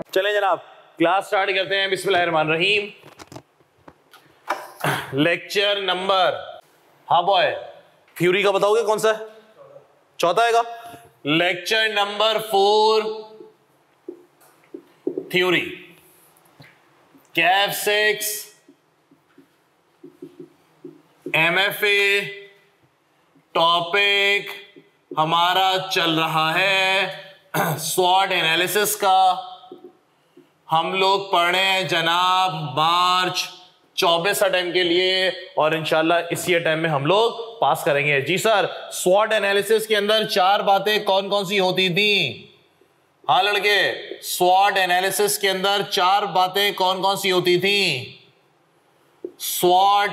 चलें जनाब, class start करते हैं। बिस्मिल्लाहिर्रहमानिर्रहीम। लेक्चर नंबर, हाँ बॉय, थ्योरी का बताओगे कौन सा है? चौथा है का? Lecture number 4 theory, CAF 6 MFA topic हमारा चल रहा है स्वॉट एनालिसिस का। हम लोग पढ़े हैं जनाब मार्च 24 अटेम्प्ट के लिए और इंशाल्लाह इसी अटेम्प्ट में हम लोग पास करेंगे। जी सर, स्वॉट एनालिसिस के अंदर 4 बातें कौन कौन सी होती थी? हाँ लड़के, स्वॉट एनालिसिस के अंदर 4 बातें कौन कौन सी होती थी? स्वॉट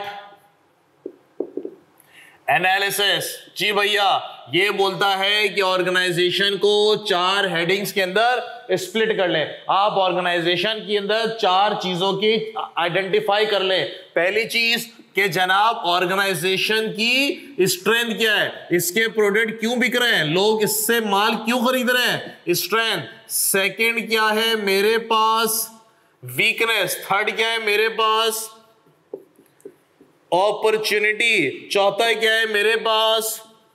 एनालिसिस, जी भैया, ये बोलता है कि ऑर्गेनाइजेशन को 4 हेडिंग्स के अंदर स्प्लिट कर ले। आप ऑर्गेनाइजेशन के अंदर 4 चीजों की आइडेंटिफाई कर ले। पहली चीज कि जनाब ऑर्गेनाइजेशन की स्ट्रेंथ क्या है, इसके प्रोडक्ट क्यों बिक रहे हैं, लोग इससे माल क्यों खरीद रहे हैं, स्ट्रेंथ। सेकंड क्या है मेरे पास, वीकनेस। थर्ड क्या है मेरे पास, अपॉर्चुनिटी। चौथा क्या है मेरे पास,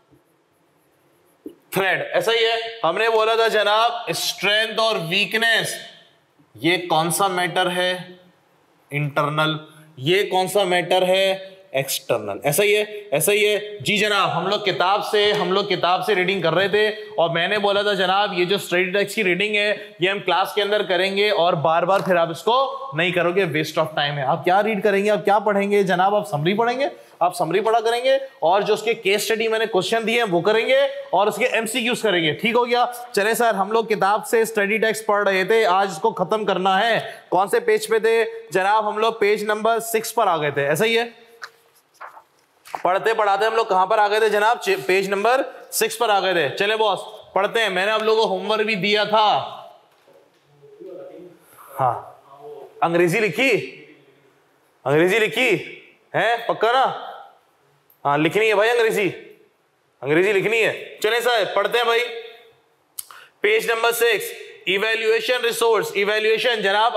थ्रेड। ऐसा ही है, हमने बोला था जनाब स्ट्रेंथ और वीकनेस ये कौन सा मैटर है, इंटरनल, ये कौन सा मैटर है, एक्सटर्नल। ऐसा ही है, ऐसा ही है। जी जनाब, हम लोग किताब से रीडिंग कर रहे थे और मैंने बोला था जनाब ये जो स्टडी टेक्स्ट की रीडिंग है ये हम क्लास के अंदर करेंगे और बार बार फिर आप इसको नहीं करोगे, वेस्ट ऑफ टाइम है। आप क्या रीड करेंगे, आप क्या पढ़ेंगे जनाब? आप समरी पढ़ेंगे, आप समरी पढ़ा करेंगे और जो उसके केस स्टडी मैंने क्वेश्चन दिए हैं वो करेंगे और उसके एमसीक्यूज करेंगे। ठीक हो गया? चले सर, हम लोग किताब से स्टडी टेक्स्ट पढ़ रहे थे, आज इसको खत्म करना है। कौन से पेज पे थे जनाब? हम लोग पेज नंबर 6 पर आ गए थे। ऐसा ही है, पढ़ते पढ़ाते हम लोग कहां पर आ गए थे जनाब? पेज नंबर 6 पर आ गए थे। चले बॉस पढ़ते हैं। मैंने आप लोगों को होमवर्क भी दिया था। हाँ, अंग्रेजी लिखी, अंग्रेजी लिखी है पक्का ना? हाँ लिखनी है भाई, अंग्रेजी लिखनी है। चले सर पढ़ते हैं भाई। Page number 6, evaluation resource. Evaluation जनाब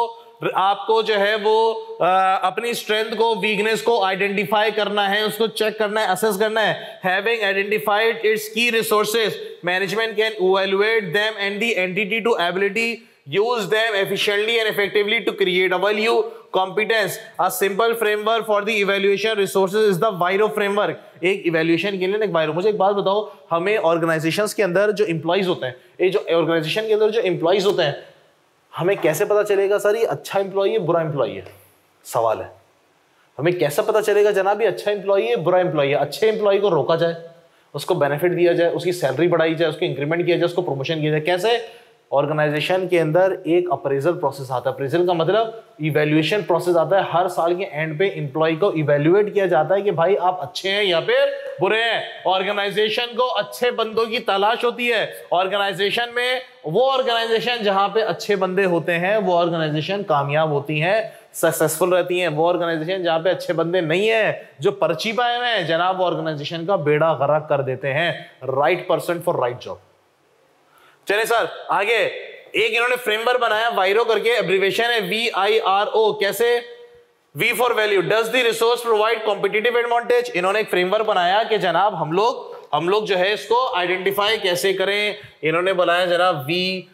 आपको जो है वो अपनी स्ट्रेंथ को, वीकनेस को आइडेंटिफाई करना है, उसको चेक करना है, असेस करना है। Having identified its key resources, management can evaluate them and the entity to ability use them efficiently and effectively to create a value competence. A simple framework for the evaluation resources is the VRIO framework. एक evaluation के लिए एक वायरो। मुझे एक बात बताओ, हमें organisations के अंदर जो एम्प्लॉइज होते हैं, ये जो ऑर्गेनाइजेशन के अंदर जो एम्प्लॉइज होते हैं, हमें कैसे पता चलेगा सर ये अच्छा एम्प्लॉई है बुरा एम्प्लॉई है? सवाल है, हमें कैसे पता चलेगा जनाब ये अच्छा एम्प्लॉई है बुरा एम्प्लॉई है? अच्छे एम्प्लॉई को रोका जाए, उसको बेनिफिट दिया जाए, उसकी सैलरी बढ़ाई जाए, उसको इंक्रीमेंट किया जाए, उसको प्रमोशन किया जाए। कैसे? ऑर्गेनाइजेशन के अंदर एक अप्रेजल प्रोसेस आता है। अप्रेजल का मतलब इवैल्यूएशन प्रोसेस आता है। हर साल के एंड पे एम्प्लॉय को इवैल्यूएट किया जाता है कि भाई आप अच्छे हैं या फिर बुरे हैं। ऑर्गेनाइजेशन को अच्छे बंदों की तलाश होती है। ऑर्गेनाइजेशन में वो ऑर्गेनाइजेशन जहां पे अच्छे बंदे होते हैं वो ऑर्गेनाइजेशन कामयाब होती है, सक्सेसफुल रहती है। वो ऑर्गेनाइजेशन जहां पे अच्छे बंदे नहीं है, जो पर्ची पाए हुए हैं जनाब, वो ऑर्गेनाइजेशन का बेड़ा गर्क कर देते हैं। Right person for right job. चलिए सर आगे, एक इन्होंने फ्रेमवर्क बनाया वायरो करके, एब्रिविएशन है VIRO। कैसे? V for value, does the resource provide competitive advantage. इन्होंने एक फ्रेमवर्क बनाया कि जनाब हम लोग जो है इसको आइडेंटिफाई कैसे करें। इन्होंने बनाया जनाब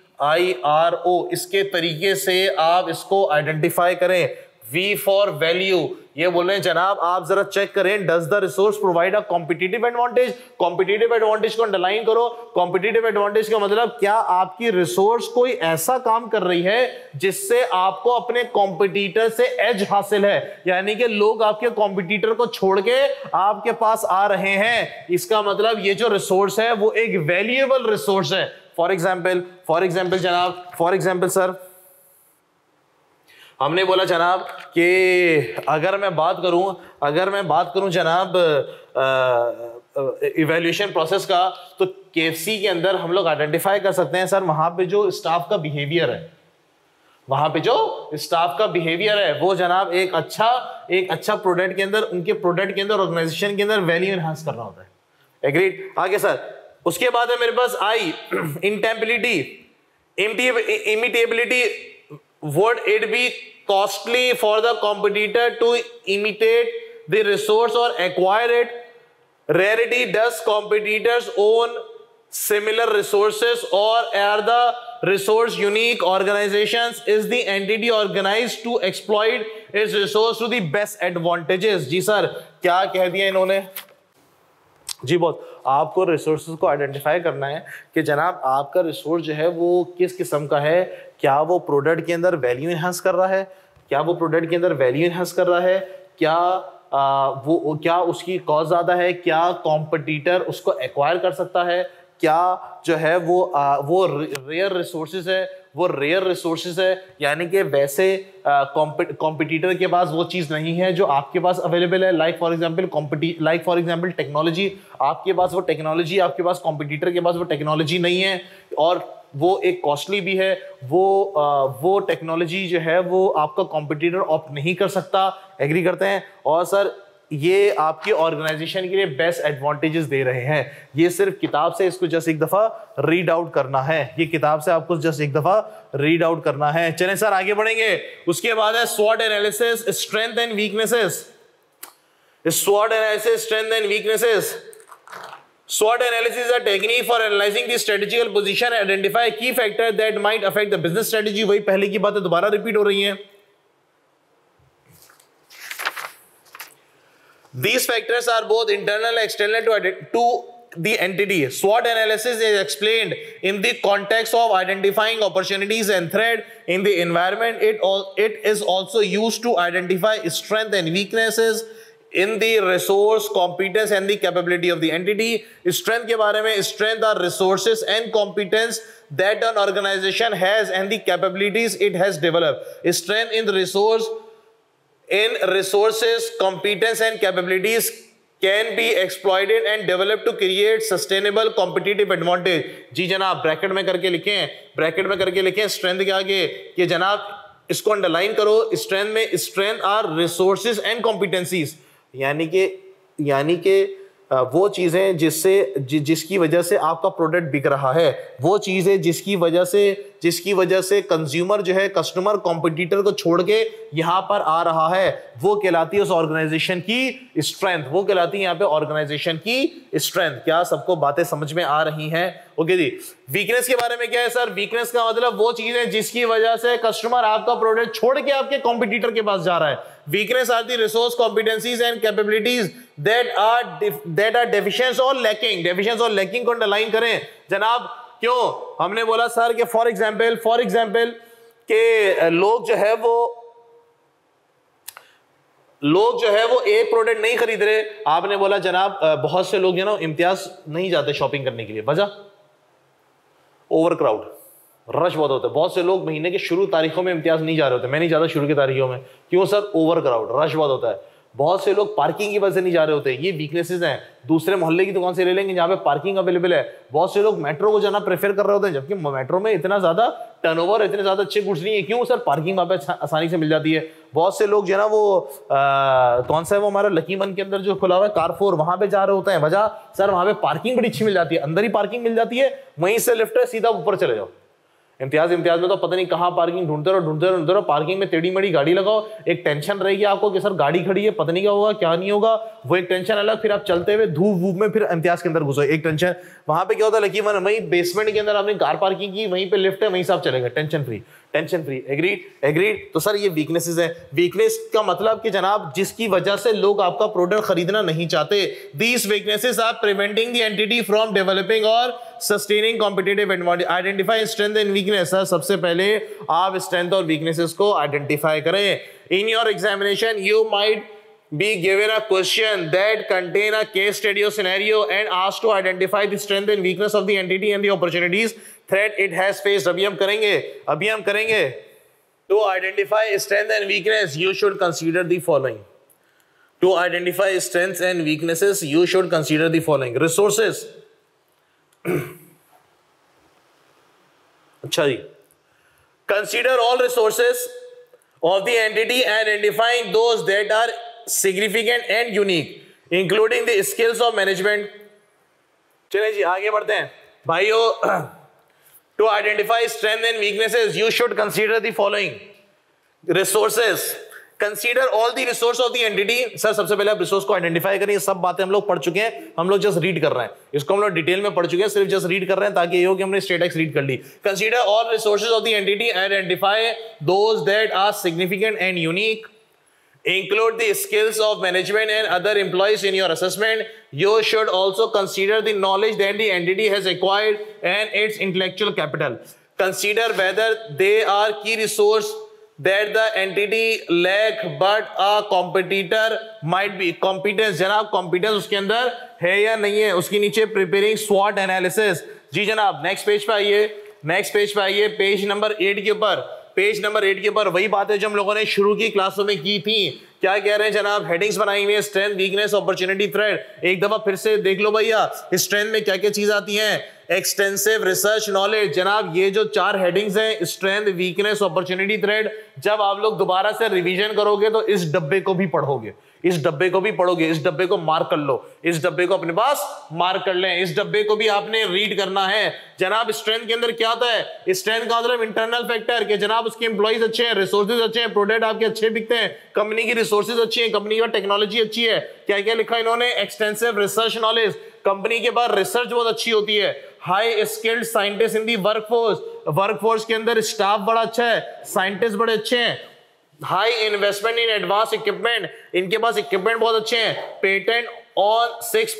VIRO, इसके तरीके से आप इसको आइडेंटिफाई करें। V फॉर वैल्यू, ये बोल रहे हैं जनाब आप जरा चेक करें, does the resource provide a competitive advantage. Competitive advantage को अंडरलाइन करो। कॉम्पिटिटिव एडवांटेज का मतलब क्या आपकी रिसोर्स कोई ऐसा काम कर रही है जिससे आपको अपने कॉम्पिटिटर से एज हासिल है, यानी कि लोग आपके कॉम्पिटिटर को छोड़ के आपके पास आ रहे हैं। इसका मतलब ये जो रिसोर्स है वो एक वैल्यूएबल रिसोर्स है। फॉर एग्जाम्पल जनाब, फॉर एग्जाम्पल सर हमने बोला जनाब कि अगर मैं बात करूं जनाब इवैल्यूएशन प्रोसेस का, तो केएफसी के अंदर हम लोग आइडेंटिफाई कर सकते हैं सर वहां पे जो स्टाफ का बिहेवियर है, वो जनाब एक अच्छा प्रोडक्ट के अंदर, उनके प्रोडक्ट के अंदर, ऑर्गेनाइजेशन के अंदर वैल्यू एनहांस करना होता है। एग्रीड? आगे सर, उसके बाद है मेरे पास I, imitability. Imitability, would it be costly for the competitor to imitate the resource or acquire it? Rarity, does competitors own similar resources or are the resource unique? Organizations, is the entity organized to exploit its resource to the best advantages? जी sir, क्या कह दिया इन्होंने जी? बहुत आपको resources को identify करना है कि जनाब आपका रिसोर्स जो है वो किस किस्म का है, क्या वो प्रोडक्ट के अंदर वैल्यू इन्हांस कर रहा है, क्या वो प्रोडक्ट के अंदर वैल्यू इन्हांस कर रहा है, क्या वो क्या उसकी कॉस्ट ज़्यादा है, क्या कॉम्पिटिटर उसको एक्वायर कर सकता है, क्या जो है वो रेयर रिसोर्सेज है, वो रेयर रिसोर्सेज है, यानी कि वैसे कॉम्पिटिटर के पास वो चीज़ नहीं है जो आपके पास अवेलेबल है। लाइक फॉर एग्जांपल टेक्नोलॉजी, आपके पास वो टेक्नोलॉजी, आपके पास कॉम्पिटिटर के पास वो टेक्नोलॉजी नहीं है और वो एक कॉस्टली भी है। वो टेक्नोलॉजी जो है वो आपका कॉम्पिटिटर ऑप्ट नहीं कर सकता। एग्री करते हैं? और सर ये आपकी ऑर्गेनाइजेशन के लिए बेस्ट एडवांटेजेस दे रहे हैं। ये सिर्फ किताब से इसको जस्ट एक दफा रीड आउट करना है, ये किताब से आपको जस्ट एक दफा रीड आउट करना है। चलें सर आगे बढ़ेंगे। उसके बाद है स्वॉट एनालिसिस, स्ट्रेंथ एंड वीकनेसेस। स्वॉट analysis, strength and weaknesses. SWOT analysis is a technique for analyzing the strategical position and identify key factors that might affect the business strategy। वही पहले की बातें दोबारा रिपीट हो रही हैं। These factors are both internal and external to the entity. SWOT analysis is explained in the context of identifying opportunities and threats in the environment. It is also used to identify strengths and weaknesses in the resource, competence and the capability of the entity. Strength के बारे में, strength are resources and competence that an organization has and the capabilities it has developed. Strength in the resources, competence and capabilities can be exploited and developed to create sustainable competitive advantage। जी जनाब bracket में करके लिखें, bracket में करके लिखें strength के आगे कि जनाब इसको अंडरलाइन करो। स्ट्रेंथ में strength are resources and competencies, यानी कि वो चीज़ें जिसकी वजह से आपका प्रोडक्ट बिक रहा है, वो चीज़ें जिसकी वजह से कंज्यूमर जो है, कस्टमर कॉम्पिटिटर को छोड़ के यहाँ पर आ रहा है, वो कहलाती है उस ऑर्गेनाइजेशन की स्ट्रेंथ, वो कहलाती है यहाँ पे ऑर्गेनाइजेशन की स्ट्रेंथ। क्या सबको बातें समझ में आ रही हैं? ओके जी। वीकनेस के बारे में क्या है सर? वीकनेस का मतलब वो चीज़ें जिसकी वजह से कस्टमर आपका प्रोडक्ट छोड़ के आपके कॉम्पिटिटर के पास जा रहा है। Weakness are the resource, competencies and capabilities that are deficient or lacking। deficient और lacking को अंडरलाइन करें जनाब। क्यों हमने बोला सर कि फॉर एग्जाम्पल के लोग जो है वो एक प्रोडक्ट नहीं खरीद रहे। आपने बोला जनाब बहुत से लोग जो ना इम्तियाज नहीं जाते शॉपिंग करने के लिए, वजह ओवर क्राउड, रश बहुत होता है। बहुत से लोग महीने के शुरू तारीखों में इम्तियाज नहीं जा रहे होते। मैं नहीं जाता शुरू की तारीखों में, क्यों सर? ओवर क्राउड, रश बहुत होता है। बहुत से लोग पार्किंग की वजह से नहीं जा रहे होते। ये वीकनेसेस हैं। दूसरे मोहल्ले की दुकान से ले लेंगे जहाँ पे पार्किंग अवेलेबल है। बहुत से लोग मेट्रो को जाना प्रेफर कर रहे होते हैं, जबकि मेट्रो में इतना ज्यादा टर्नओवर, इतने ज्यादा अच्छे गुड्स नहीं है। क्यों सर? पार्किंग वहाँ पे आसानी से मिल जाती है। बहुत से लोग जो है ना वो कौन सा है वो हमारा लकीमन के अंदर जो खुला हुआ है कारफोर, वहां पे जा रहे होते हैं। वजह सर वहां पे पार्किंग बड़ी अच्छी मिल जाती है, अंदर ही पार्किंग मिल जाती है, वहीं से लिफ्ट है सीधा ऊपर चले जाओ। इम्तियाज में तो पता नहीं कहाँ पार्किंग ढूंढते रहो। पार्किंग में टेढ़ी मेढ़ी गाड़ी लगाओ, एक टेंशन रहेगी आपको कि सर गाड़ी खड़ी है, पता नहीं क्या होगा क्या नहीं होगा, वो एक टेंशन अलग। फिर आप चलते हुए धूप वूप में फिर इम्तियाज के अंदर घुसो, एक टेंशन। वहां पे क्या होता है लकीमन, वहीं बेसमेंट के अंदर आपने कार पार्किंग की, वहीं पे लिफ्ट है, वहीं से आप चलेगा, टेंशन फ्री। एग्रीड। तो सर ये वीकनेसेस है। वीकनेस का मतलब कि जनाब जिसकी वजह से लोग आपका प्रोडक्ट खरीदना नहीं चाहते। These weaknesses are preventing the entity from developing or sustaining competitive advantage। Identify strength and weakness। Sir सबसे पहले आप स्ट्रेंथ और वीकनेसेस को आइडेंटिफाई करें। In your examination you might be given a question that contain a case study or scenario and asked to identify the strength and weakness of the entity and the opportunities threat it has faced। अभी हम करेंगे। To identify strength and weakness you should consider the following। To identify strengths and weaknesses you should consider the following। resources अच्छा जी। Consider all resources of the entity and identifying those that are significant and unique including the skills of management। चलिए जी आगे बढ़ते हैं भाइयों। To identify strength and weaknesses, you should consider the following resources. Consider all the resource of the entity. Sir सबसे पहले आप resource को identify करें. सब बातें हम लोग पढ़ चुके हैं, हम लोग जस्ट रीड कर रहे हैं. इसको हम लोग डिटेल में पढ़ चुके हैं, सिर्फ जस्ट रीड कर रहे हैं ताकि ये हो कि हमने स्टेटस रीड कर ली. Consider all resources of the entity, identify those that are significant and unique. Include the skills of management and other employees in your assessment. You should also consider the knowledge that the entity has acquired and its intellectual capital. Consider whether they are key resource that the entity lack but a competitor might be. Competence, जनाब competence उसके अंदर है या नहीं है. उसके नीचे preparing SWOT analysis. जी जनाब, next page पे आइए, next page पे आइए, पेज नंबर 8 के ऊपर. पेज नंबर 8 के ऊपर वही बातें जो हम लोगों ने शुरू की क्लासों में की थी. क्या कह रहे हैं जनाब? हेडिंग्स बनाई हुई है, स्ट्रेंथ, वीकनेस, अपॉर्चुनिटी, थ्रेट. एक दफा फिर से देख लो भैया, स्ट्रेंथ में क्या क्या चीज आती हैं. Extensive research knowledge. जनाब ये जो 4 हेडिंग्स हैं, स्ट्रेंथ, वीकनेस, अपॉर्चुनिटी, थ्रेट, जब आप लोग दोबारा से रिवीजन करोगे तो इस डब्बे को भी पढ़ोगे, इस डब्बे को भी पढ़ोगे. इस डब्बे को मार्क कर लो, इस डब्बे को अपने पास मार्क कर लें. इस डब्बे को भी आपने रीड करना है. जनाब स्ट्रेंथ के अंदर क्या आता है? स्ट्रेंथ का मतलब इंटरनल फैक्टर कि जनाब उसके एम्प्लॉइज अच्छे हैं, रिसोर्सेज अच्छे हैं, प्रोडक्ट आपके अच्छे बिकते हैं, कंपनी की रिसोर्सेज अच्छी है, कंपनी की टेक्नोलॉजी अच्छी है. क्या क्या लिखा इन्होंने? Extensive research knowledge. कंपनी के बाद रिसर्च बहुत अच्छी होती है. High skilled scientist in the workforce. Workforce के अंदर स्टाफ बड़ा अच्छा है, साइंटिस्ट बड़े अच्छे हैं. High investment in advance equipment. इनके पास इक्विपमेंट बहुत अच्छे हैं. Patent on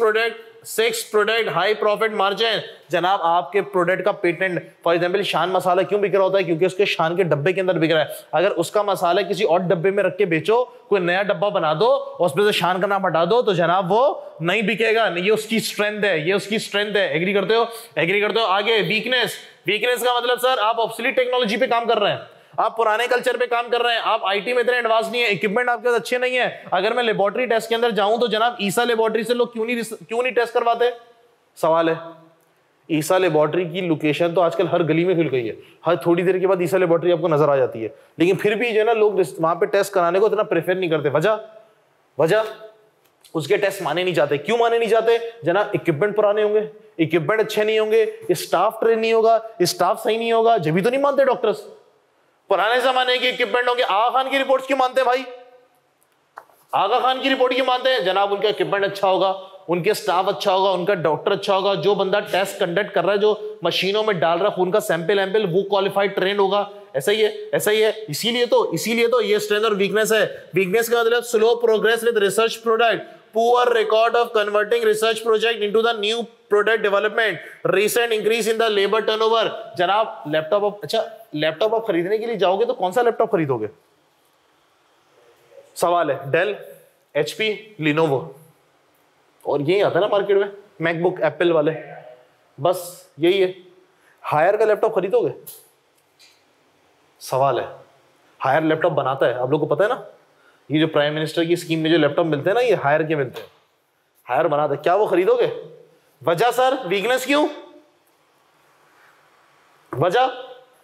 6 product, high profit margin. जनाब आपके प्रोडक्ट का पेटेंट, फॉर एग्जांपल शान मसाला क्यों बिक रहा होता है? क्योंकि उसके शान के डब्बे के अंदर बिक रहा है. अगर उसका मसाला किसी और डब्बे में रख के बेचो, कोई नया डब्बा बना दो और उसमें से शान का नाम हटा दो, तो जनाब वो नहीं बिकेगा. ये उसकी स्ट्रेंथ है, ये उसकी स्ट्रेंथ है. एग्री करते हो? एग्री करते हो? आगे वीकनेस. वीकनेस का मतलब सर आप ऑब्सोलीट टेक्नोलॉजी पे काम कर रहे हैं, आप पुराने कल्चर पे काम कर रहे हैं, आप आईटी में इतने एडवांस नहीं है, इक्विपमेंट आपके पास अच्छे नहीं है. अगर मैं लेबोरेटरी टेस्ट के अंदर जाऊं तो जनाब ईसा लेबोरेटरी से लोग क्यों नहीं टेस्ट करवाते? सवाल है. ईसा लेबोरेटरी की लोकेशन तो आजकल हर गली में खुल गई है, हर थोड़ी देर के बाद ईसा लेबोरेटरी आपको नजर आ जाती है. लेकिन फिर भी जो है ना, लोग वहां पे टेस्ट कराने को इतना प्रेफर नहीं करते. वजह उसके टेस्ट माने नहीं जाते. क्यों माने नहीं जाते? जनाब इक्विपमेंट पुराने होंगे, इक्विपमेंट अच्छे नहीं होंगे, स्टाफ ट्रेन नहीं होगा, स्टाफ सही नहीं होगा, जब भी तो नहीं मानते डॉक्टर्स. पुराने जमाने के इक्विपमेंट होंगे. आगा खान की रिपोर्ट्स क्यों मानते हैं भाई? आगा खान की रिपोर्ट क्यों मानते हैं? जनाब उनका इक्विपमेंट अच्छा होगा, उनके स्टाफ अच्छा होगा, उनका डॉक्टर अच्छा होगा, जो बंदा टेस्ट कंडक्ट कर रहा है, जो मशीनों में डाल रहा है खून का सैंपल वो क्वालिफाइड ट्रेन होगा. ऐसा ही है, ऐसा ही है. इसीलिए तो ये स्ट्रेंथ और वीकनेस है. वीकनेस का मतलब slow progress with research product, poor record of converting research project into the new product development, recent increase in the labor turnover. जनाब लैपटॉप आप खरीदने के लिए जाओगे तो कौन सा लैपटॉप खरीदोगे? सवाल है. डेल, HP, लिनोवो, और यही आता है ना मार्केट में, मैकबुक, एप्पल वाले, बस यही है. हायर का लैपटॉप खरीदोगे? सवाल है. हायर लैपटॉप बनाता है, आप लोगों को पता है ना, ये जो प्राइम मिनिस्टर की स्कीम में जो लैपटॉप मिलते हैं ना, ये हायर के मिलते हैं. हायर बनाता है. क्या वो खरीदोगे? वजह सर, वीकनेस क्यों? वजह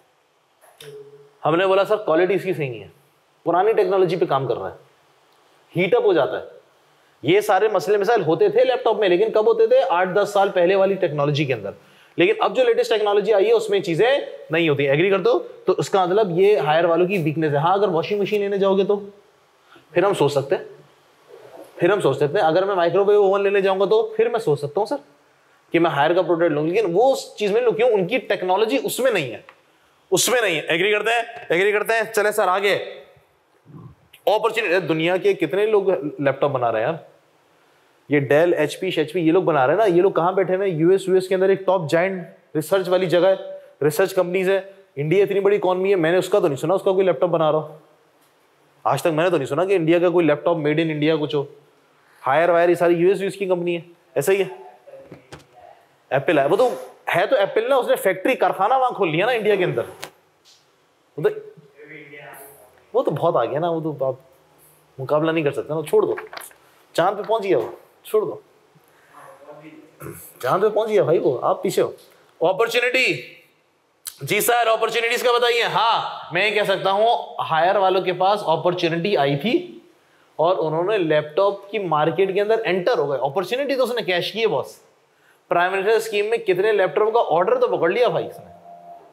हमने बोला सर क्वालिटी इसकी सही नहीं है, पुरानी टेक्नोलॉजी पे काम कर रहा है, हीटअप हो जाता है. ये सारे मसले मिसाइल होते थे लैपटॉप में, लेकिन कब होते थे? 8-10 साल पहले वाली टेक्नोलॉजी के अंदर. लेकिन अब जो लेटेस्ट टेक्नोलॉजी आई है उसमें चीजें नहीं होती. एग्री करते हो? तो उसका मतलब ये हायर वालों की वीकनेस है. हाँ, अगर वॉशिंग मशीन लेने जाओगे तो फिर हम सोच सकते हैं, अगर मैं माइक्रोवेव ओवन लेने जाऊंगा तो फिर मैं सोच सकता हूं सर कि मैं हायर का प्रोडक्ट लूं. लेकिन वो उस चीज में लूं क्यों? उनकी टेक्नोलॉजी उसमें नहीं है. एग्री करते हैं? चले सर आगे. अपॉर्चुनिटी. दुनिया के कितने लोग लैपटॉप बना रहे हैं यार? ये डेल, HP, ये लोग बना रहे हैं ना. ये लोग कहां बैठे हुए हैं? यूएस के अंदर एक टॉप जायंट रिसर्च वाली जगह है, रिसर्च कंपनीज है. इंडिया इतनी बड़ी इकॉनमी है, मैंने उसका तो नहीं सुना उसका कोई लैपटॉप बना रहा हो. आज तक मैंने तो नहीं सुना कि इंडिया का कोई लैपटॉप मेड इन इंडिया कुछ हो. हायर वायर ये सारी यूएस की कंपनी है. ऐसा ही है. एप्पल है, वो तो है तो एप्पल ना, उसने फैक्ट्री कारखाना वहां खोल लिया ना इंडिया के अंदर. वो तो बहुत आ गया ना, वो तो आप मुकाबला नहीं कर सकते ना. छोड़ दो, चांद पे पहुंच गया वो, छोड़ दो. चांद पे पहुंच गया भाई वो, आप पीछे हो. अपॉर्चुनिटी. जी सर अपॉर्चुनिटीज का बताइए. हाँ, मैं कह सकता हूं हायर वालों के पास अपॉर्चुनिटी आई थी और उन्होंने लैपटॉप की मार्केट के अंदर एंटर हो गए. अपॉर्चुनिटी तो उसने कैश की है बॉस. प्राइम मिनिस्टर स्कीम में कितने लैपटॉप का ऑर्डर तो पकड़ लिया भाई इसने.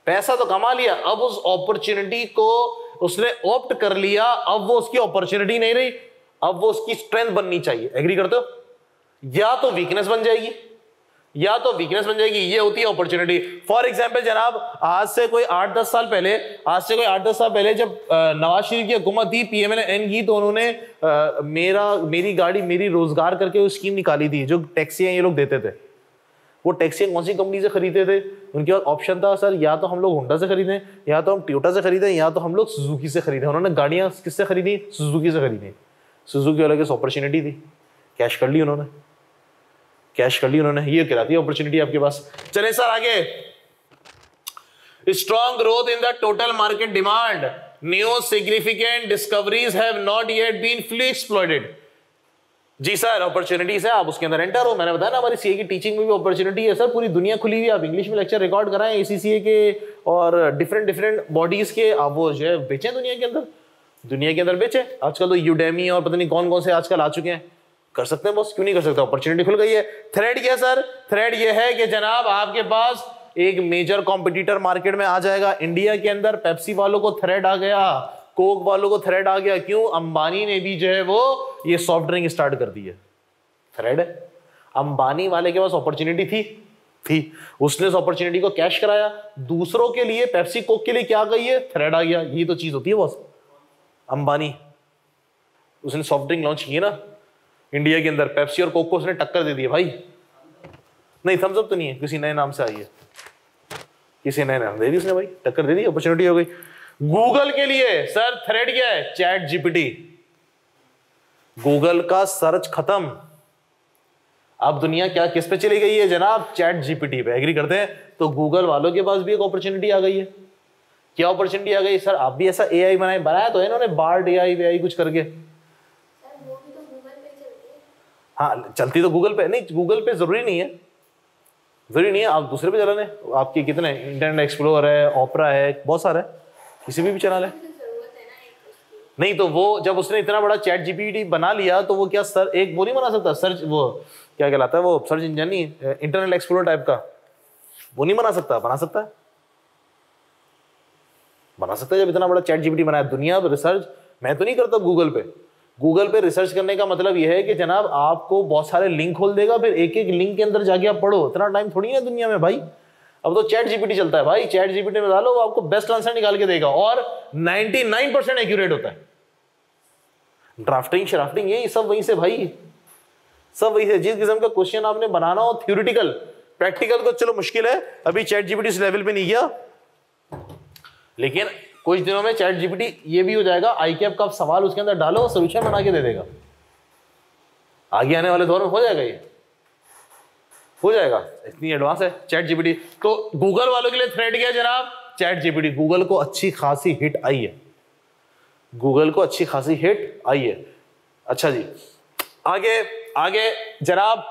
पैसा तो कमा लिया, अब उस अपॉर्चुनिटी को उसने ऑप्ट कर लिया, अब वो उसकी अपॉर्चुनिटी नहीं रही, अब वो उसकी स्ट्रेंथ बननी चाहिए। एग्री करते हो? या तो वीकनेस बन जाएगी, या तो वीकनेस बन जाएगी, ये होती है अपॉर्चुनिटी। फॉर एग्जांपल जनाब, आज से कोई 8-10 साल पहले जब नवाज शरीफ की हुकूमत थी, PMLN की, तो उन्होंने मेरी गाड़ी मेरी रोजगार करके वो स्कीम निकाली थी, जो टैक्सियां ये लोग देते थे। वो टैक्सियां कौन सी कंपनी से खरीदते थे? उनके पास ऑप्शन था सर, या तो हम लोग होंडा से खरीदें, या तो हम टोयोटा से खरीदें, या तो हम लोग सुजुकी से खरीदें। उन्होंने गाड़ियां किससे खरीदी? सुजुकी से खरीदी। सुजुकी वाले की अपॉर्चुनिटी थी, कैश कर ली उन्होंने, ये कहलाती है अपॉर्चुनिटी आपके पास। चले सर आगे। Strong growth in the total market demand, new significant discoveries have not yet been fully exploited. जी सर, अपॉर्चुनिटीज है, आप उसके अंदर एंटर हो। मैंने बताया ना, हमारी सीए की टीचिंग में भी अपॉर्चुनिटी है सर, पूरी दुनिया खुली हुई है। आप इंग्लिश में लेक्चर रिकॉर्ड कराएं ACCA के और डिफरेंट बॉडीज के, आप वो जो है बेचें दुनिया के अंदर बेचें। आजकल तो यूडेमी और पता नहीं कौन कौन से आजकल आ चुके हैं, कर सकते हैं बॉस, क्यों नहीं कर सकते? अपॉर्चुनिटी खुल गई है। थ्रेड क्या सर? थ्रेड ये है कि जनाब आपके पास एक मेजर कॉम्पिटिटर मार्केट में आ जाएगा। इंडिया के अंदर पेप्सी वालों को थ्रेड आ गया, कोक वालों को थ्रेड आ गया। क्यों? अंबानी ने भी जो है वो ये सॉफ्ट ड्रिंक स्टार्ट कर दी है। थ्रेड है। अंबानी वाले के पास अपॉर्चुनिटी थी, उसने उस अपॉर्चुनिटी को कैश कराया। दूसरों के लिए, पेप्सी कोक के लिए क्या गई है? थ्रेड आ गया। ये तो चीज होती है बॉस। अंबानी, उसने सॉफ्ट ड्रिंक लॉन्च की है ना इंडिया के अंदर, पेप्सी और कोक को उसने टक्कर दे दी है भाई। नहीं, थम्स अप तो नहीं है, किसी नए नाम से आई है, किसी नए नाम दे दी उसने भाई, टक्कर दे दी, अपॉर्चुनिटी हो गई। गूगल के लिए सर थ्रेड क्या है? Chat GPT. गूगल का सर्च खत्म, अब दुनिया क्या किस पे चली गई है जनाब? चैट जीपीटी पे। एग्री करते हैं? तो गूगल वालों के पास भी एक अपॉर्चुनिटी आ गई है। क्या अपॉर्चुनिटी आ गई? सर आप भी ऐसा AI बनाया तो है इन्होंने, बार्ड AI कुछ करके। हाँ, चलती तो गूगल पे, नहीं गूगल पे जरूरी नहीं है, आप दूसरे पे चला लें। आपके कितने इंटरनेट एक्सप्लोरर है, ओपरा है, बहुत सारा है, किसी भी चला लें। नहीं तो वो जब उसने इतना बड़ा चैट जीपीटी बना लिया तो वो क्या सर एक वो नहीं बना सकता? सर्च, वो क्या कहलाता है, वो सर्च इंजन नहीं, इंटरनेट एक्सप्लोरर टाइप का, वो नहीं बना सकता? बना सकता है जब इतना बड़ा चैट जीपीटी बनाया। दुनिया रिसर्च मैं तो नहीं करता गूगल पे रिसर्च करने का मतलब यह है कि जनाब आपको बहुत सारे लिंक खोल देगा, फिर एक एक लिंक के अंदर जाके आप पढ़ो। इतना टाइम थोड़ी है दुनिया में भाई। अब तो चैट जीपीटी चलता है भाई, चैट जीपीटी में डालो, वो आपको बेस्ट आंसर निकाल के देगा और 99% एक्यूरेट होता है। ड्राफ्टिंग श्राफ्टिंग यही सब वहीं से भाई, सब वहीं से। जिस किस्म का क्वेश्चन आपने बनाना हो थ्योरेटिकल, प्रैक्टिकल तो चलो मुश्किल है, अभी चैट जीपीटी इस लेवल पे नहीं गया, लेकिन कुछ दिनों में चैट जीपीटी ये भी हो जाएगा, ICAP का सवाल उसके अंदर डालो, सोल्यूशन बना के दे देगा। आगे आने वाले दौर में हो जाएगा, ये हो जाएगा, इतनी एडवांस है चैट जीपीटी। तो गूगल वालों के लिए थ्रेड क्या है जनाब? Chat GPT. गूगल को अच्छी खासी हिट आई है, अच्छा जी, आगे जनाब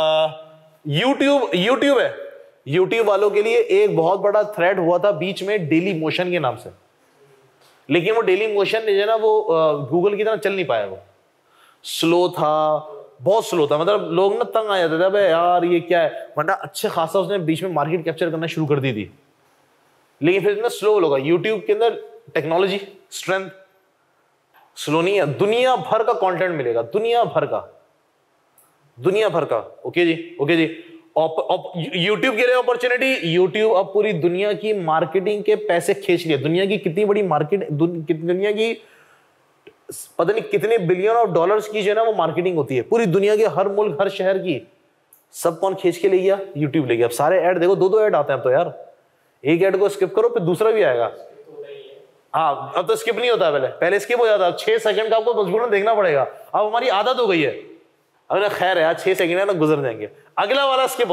यूट्यूब है। यूट्यूब वालों के लिए एक बहुत बड़ा थ्रेड हुआ था बीच में, डेली मोशन के नाम से, लेकिन वो डेली मोशन जो है ना, वो गूगल की तरह चल नहीं पाया, वो स्लो था, बहुत स्लो था। मतलब लोग ना तंग आ जाते थे, अबे यार ये क्या है, वरना अच्छे खासा उसने बीच में मार्केट कैप्चर करना शुरू कर दी थी, लेकिन फिर इतना स्लो होगा। यूट्यूब के अंदर टेक्नोलॉजी स्ट्रेंथ, स्लो नहीं है, दुनिया भर का कंटेंट मिलेगा, दुनिया भर का। ओके जी। यूट्यूब के लिए अपॉर्चुनिटी, यूट्यूब अब पूरी दुनिया की मार्केटिंग के पैसे खींच लिए। दुनिया की कितनी बड़ी मार्केट, दुनिया की पता नहीं कितने बिलियन ऑफ डॉलर्स की जो है ना वो मार्केटिंग होती है, पूरी दुनिया के हर मुल्क हर शहर की। सब कौन खींच के ले गया? यूट्यूब ले गया। अब सारे ऐड देखो, दो ऐड आते हैं अब तो यार, एक ऐड को स्किप करो फिर दूसरा भी आएगा। हाँ, अब तो स्किप नहीं होता, पहले स्किप हो जाता, 6 सेकंड का आपको मजबूरन देखना पड़ेगा। अब हमारी आदत हो गई है, अगर खैर यार 6 सेकंड है ना गुजर जाएंगे, अगला वाला स्किप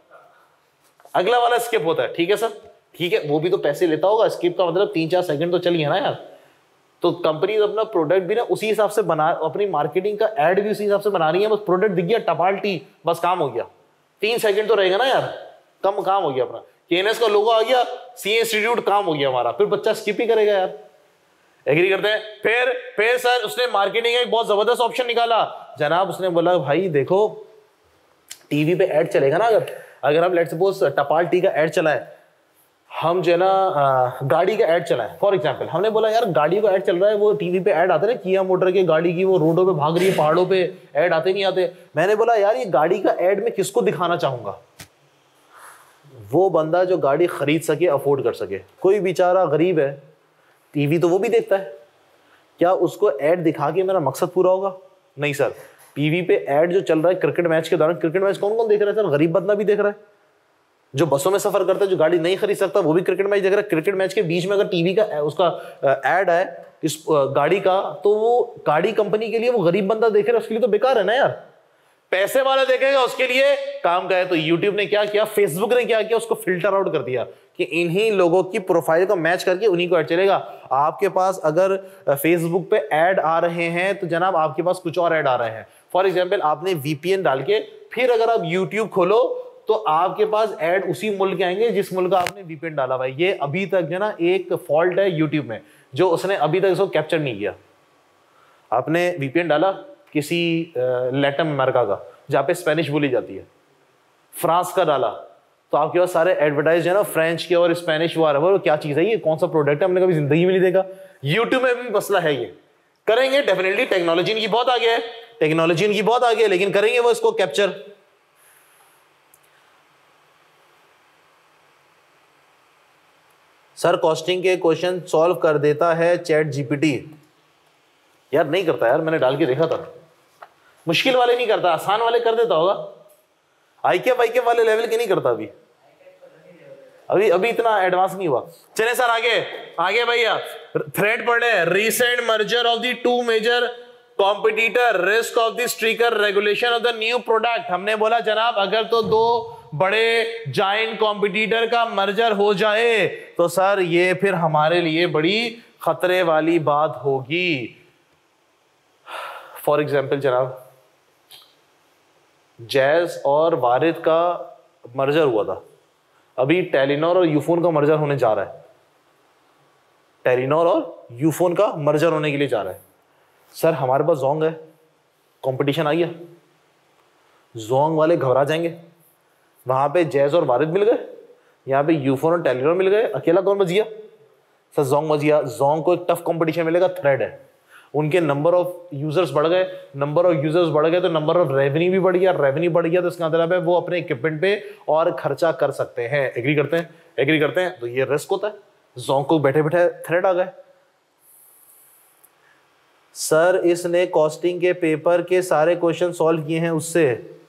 होता है। ठीक है सर, ठीक है, वो भी तो पैसे लेता होगा, स्किप का मतलब 3-4 सेकंड तो चलिए ना यार। तो कंपनी अपना प्रोडक्ट भी ना उसी हिसाब से बना, अपनी मार्केटिंग का एड भी उसी हिसाब से बना रही है। बस प्रोडक्ट दिख गया टपाल टी, बस काम हो गया, 3 सेकंड तो रहेगा ना यार, कम काम हो गया अपना। KNS का लोगो आ गया, CA इंस्टीट्यूट, काम हो गया हमारा, फिर बच्चा स्किप ही करेगा यार। एग्री करते हैं? फिर सर उसने मार्केटिंग एक बहुत जबरदस्त ऑप्शन निकाला जनाब। उसने बोला भाई देखो, टीवी पे ऐड चलेगा ना, अगर हम लेट्स सपोज टपाल टी का ऐड चला है, हम जो है ना गाड़ी का ऐड चलाएं फॉर एग्जांपल, हमने बोला यार गाड़ी का ऐड चल रहा है, वो टीवी पे ऐड आते ना किया मोटर के गाड़ी की, वो रोडों पे भाग रही है, पहाड़ों पे ऐड आते नहीं आते। मैंने बोला यार ये गाड़ी का ऐड मैं किसको दिखाना चाहूंगा? वो बंदा जो गाड़ी खरीद सके, अफोर्ड कर सके। कोई बेचारा गरीब है, टीवी तो वो भी देखता है, क्या उसको ऐड दिखा के मेरा मकसद पूरा होगा? नहीं सर। टीवी पे ऐड जो चल रहा है क्रिकेट मैच के दौरान, क्रिकेट मैच कौन कौन देख रहा है सर? गरीब बंदा भी देख रहा है, जो बसों में सफर करता है, जो गाड़ी नहीं खरीद सकता, वो भी क्रिकेट मैच देख रहा है। क्रिकेट मैच के बीच में अगर टीवी का उसका ऐड है इस गाड़ी का, तो वो गाड़ी कंपनी के लिए वो गरीब बंदा देख रहा है, उसके लिए तो बेकार है ना यार। पैसे वाला देखेगा उसके लिए काम का है। तो यूट्यूब ने क्या किया, फेसबुक ने क्या किया, उसको फिल्टर आउट कर दिया कि इन्हीं लोगों की प्रोफाइल को मैच करके उन्हीं को ऐड चलेगा। आपके पास अगर फेसबुक पे ऐड आ रहे हैं तो जनाब आपके पास कुछ और ऐड आ रहे हैं। फॉर एग्जाम्पल आपने वीपीएन डाल के फिर अगर आप यूट्यूब खोलो तो आपके पास ऐड उसी मुल्क के आएंगे जिस मुल्क का आपने वीपीएन डाला हुआ है। ये अभी तक जो ना एक फॉल्ट है यूट्यूब में, जो उसने अभी तक इसको कैप्चर नहीं किया। आपने वीपीएन डाला किसी लैटिन अमेरिका का जहाँ पे स्पेनिश बोली जाती है, फ्रांस का डाला, तो आपके पास सारे एडवर्टाइज है ना फ्रेंच के और स्पेनिश वो आ रहा है। क्या चीज है ये, कौन सा प्रोडक्ट है, हमने कभी जिंदगी में नहीं देखा। यूट्यूब में भी मसला है ये। करेंगे डेफिनेटली, टेक्नोलॉजी इनकी बहुत आगे है, टेक्नोलॉजी इनकी बहुत आगे है, लेकिन करेंगे वो इसको कैप्चर। सर कॉस्टिंग के क्वेश्चन सॉल्व कर देता है चैट जीपीटी। यार नहीं करता यार, मैंने डाल के देखा था। मुश्किल वाले नहीं करता, आसान वाले कर देता होगा। आईके वाले लेवल के नहीं करता अभी इतना एडवांस नहीं हुआ। चले सर आगे भैया थ्रेड पढ़े। Recent merger of the two major competitor, risk of the striker, regulation of the new product. हमने बोला जनाब अगर तो दो बड़े जायंट कॉम्पिटिटर का मर्जर हो जाए तो सर ये फिर हमारे लिए बड़ी खतरे वाली बात होगी। फॉर एग्जाम्पल जनाब जैज और वारिद का मर्जर हुआ था, अभी टेलीनॉर और यूफोन का मर्जर होने जा रहा है। टेलीनॉर और यूफोन का मर्जर होने के लिए जा रहा है। सर हमारे पास जोंग है, कंपटीशन आई है, जोंग वाले घबरा जाएंगे। वहां पे जैज और वारिद मिल गए, यहाँ पे यूफोन और टेलीनॉर मिल गए, अकेला कौन बच गया? सर जोंग बच गया। जोंग को एक टफ कंपटीशन मिलेगा, थ्रेड है, उनके नंबर ऑफ यूजर्स बढ़ गए, नंबर ऑफ यूजर्स बढ़ गए तो नंबर ऑफ रेवेन्यू भी बढ़ गया, रेवेन्यू बढ़ गया तो इसका मतलब है वो अपने इक्विपमेंट पे और खर्चा कर सकते हैं। एग्री करते हैं तो ये रिस्क होता है। जोंग को बैठे बैठे थ्रेड आ गए। सर इसने कॉस्टिंग के पेपर के सारे क्वेश्चन सॉल्व किए हैं उससे।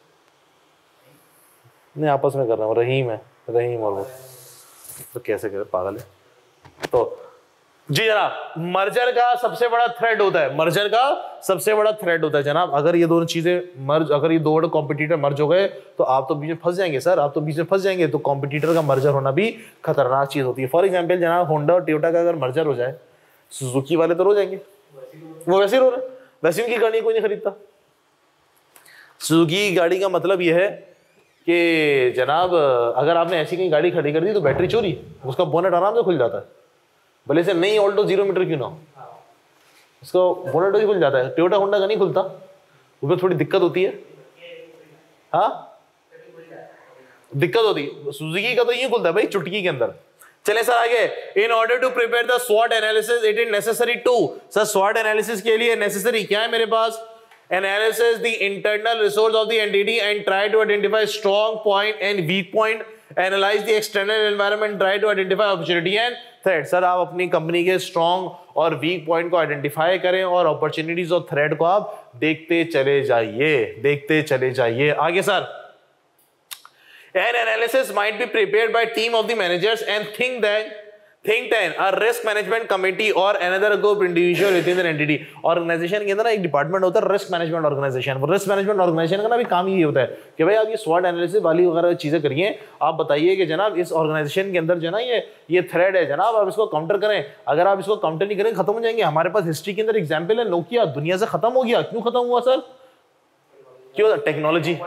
नहीं आपस में कर रहा हूँ, रहीम और वो तो कैसे करे, पागल है। तो जी जनाब मर्जर का सबसे बड़ा थ्रेड होता है, जनाब अगर ये दोनों चीजें मर्ज, अगर ये दो कॉम्पिटिटर मर्ज हो गए तो आप तो बीच में फंस जाएंगे सर, तो कॉम्पिटिटर का मर्जर होना भी खतरनाक चीज होती है। फॉर एग्जांपल जनाब होंडा और टोयोटा का अगर मर्जर हो जाए, सुजुकी वाले तो रो जाएंगे, वो वैसे ही रो रहे, वैसे उनकी गाड़ी कोई नहीं खरीदता। सुजुकी गाड़ी का मतलब यह है कि जनाब अगर आपने ऐसी कहीं गाड़ी खड़ी कर दी तो बैटरी चोरी, उसका बोनेट आराम से खुल जाता है, भले से नई ऑल्टो 0 मीटर क्यों ना हो, उसका बोनेट ही खुल जाता है। टोयोटा होंडा का नहीं खुलता, उसमें थोड़ी दिक्कत होती है। हाँ दिक्कत होती है, सुजुकी का तो ये खुलता है भाई चुटकी के अंदर। चले सर आगे। In order to prepare the स्वॉट analysis it is necessary to. Sir स्वॉट एनालिसिस के लिए नेसेसरी क्या है मेरे पास? Analysis the internal resource of the entity and try to identify strong point and weak point, analyse the external environment, try to identify opportunity and threat. Sir आप अपनी company के स्ट्रॉन्ग और वीक पॉइंट को identify करें और opportunities और thread को आप देखते चले जाइए। आगे sir, an analysis might be prepared by team of the managers and think tank, a risk management committee or another group individual within the entity। Organisation के अंदर ना एक डिपार्टमेंट होता है रिस्क मैनेजमेंट ऑर्गेनाइजेशन। वो रिस्क मैनेजमेंट ऑर्गेनाइजेशन का ना भी काम ये होता है कि भाई आप ये स्वॉट एनालिसिस वाली वगैरह चीजें करिए, आप बताइए कि जनाब इस ऑर्गेनाइजेशन के अंदर जो ना ये थ्रेड है जनाब, आप इसको काउंटर करें। अगर आप इसको काउंटर नहीं करें खत्म हो जाएंगे। हमारे पास हिस्ट्री के अंदर एग्जाम्पल है, नोकिया दुनिया से खत्म हो गया। क्यों खत्म हुआ सर? क्यों? टेक्नोलॉजी।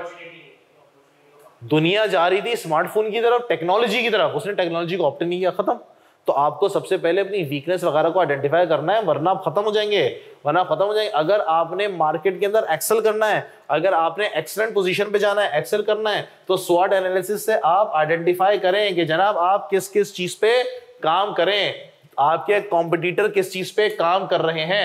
दुनिया जा रही थी स्मार्टफोन की तरफ, टेक्नोलॉजी की तरफ, उसने टेक्नोलॉजी को ऑप्ट नहीं किया, खत्म। तो आपको सबसे पहले अपनी वीकनेस वगैरह को आइडेंटिफाई करना है, वरना आप खत्म हो जाएंगे, अगर आपने मार्केट के अंदर एक्सेल करना है, अगर आपने एक्सीलेंट पोजीशन पे जाना है, एक्सेल करना है, तो स्वॉट एनालिसिस से आप आइडेंटिफाई करें कि जनाब आप किस किस चीज पे काम करें, आपके कॉम्पिटिटर किस चीज पे काम कर रहे हैं।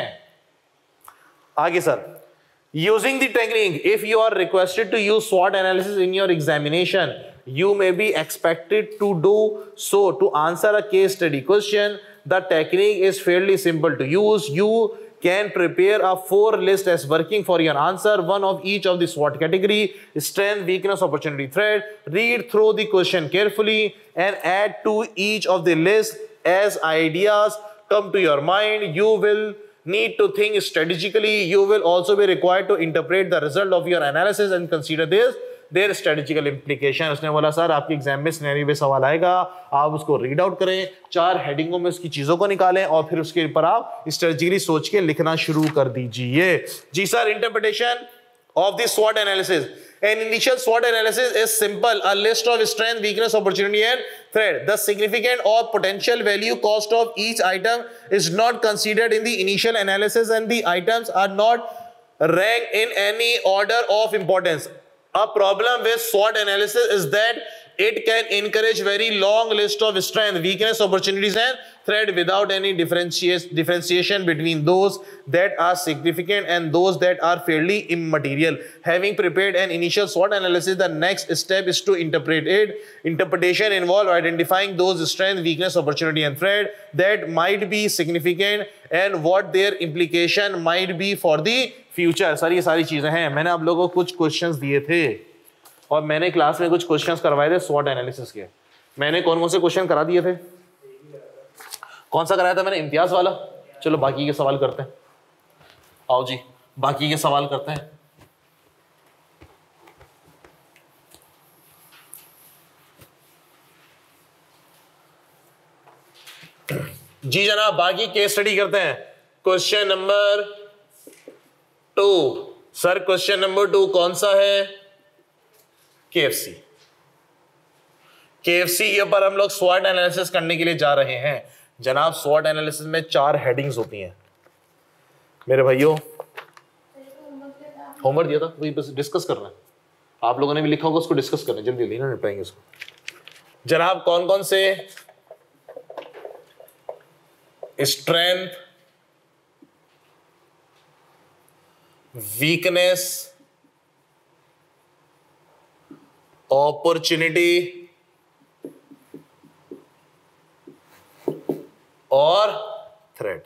आगे sir, using the technique, if you are requested to use SWOT analysis in your examination, you may be expected to do so to answer a case study question. The technique is fairly simple to use. You can prepare a 4 list as working for your answer, one of each of the SWOT category: strength, weakness, opportunity, threat. Read through the question carefully and add to each of the list as ideas come to your mind. You will need to think strategically. You will also be required to interpret the result of your analysis and consider their strategical implication. उसने बोला sir आपके exam में scenario पे सवाल आएगा, आप उसको read out करें, 4 हेडिंगों में उसकी चीजों को निकालें और फिर उसके ऊपर आप स्ट्रेटेजिकली सोच के लिखना शुरू कर दीजिए। जी sir, interpretation of the SWOT analysis. An initial SWOT analysis is simple: a list of strength, weakness, opportunity and threat. The significant or potential value cost of each item is not considered in the initial analysis and the items are not ranked in any order of importance. A problem with SWOT analysis is that it can encourage very long list of strength, weakness, opportunities and threat without any differentiation between those that are significant and those that are fairly immaterial. Having prepared an initial SWOT analysis, the next step is to interpret it. Interpretation involves identifying those strength, weakness, opportunity and threat that might be significant and what their implication might be for the future. Sir ये सारी चीजें हैं, मैंने आप लोगों को कुछ questions दिए थे और मैंने क्लास में कुछ क्वेश्चंस करवाए थे SWOT एनालिसिस के। मैंने कौन से क्वेश्चन करा दिए थे? कौन सा कराया था मैंने? इम्तियाज वाला। चलो बाकी के सवाल करते हैं, आओ जी बाकी के सवाल करते हैं। जी जनाब, बाकी केस स्टडी करते हैं। Question number 2 sir, question number 2 कौन सा है? KFC के ऊपर हम लोग SWOT एनालिसिस करने के लिए जा रहे हैं। जनाब SWOT एनालिसिस में 4 हेडिंग्स होती हैं मेरे भाइयों। होमवर्क दिया था, वही बस डिस्कस करना है। आप लोगों ने भी लिखा होगा, उसको डिस्कस करना है, जल्दी जल्दी ना निपटाएंगे इसको। जनाब कौन कौन से? स्ट्रेंथ, वीकनेस, अपॉर्चुनिटी और थ्रेट।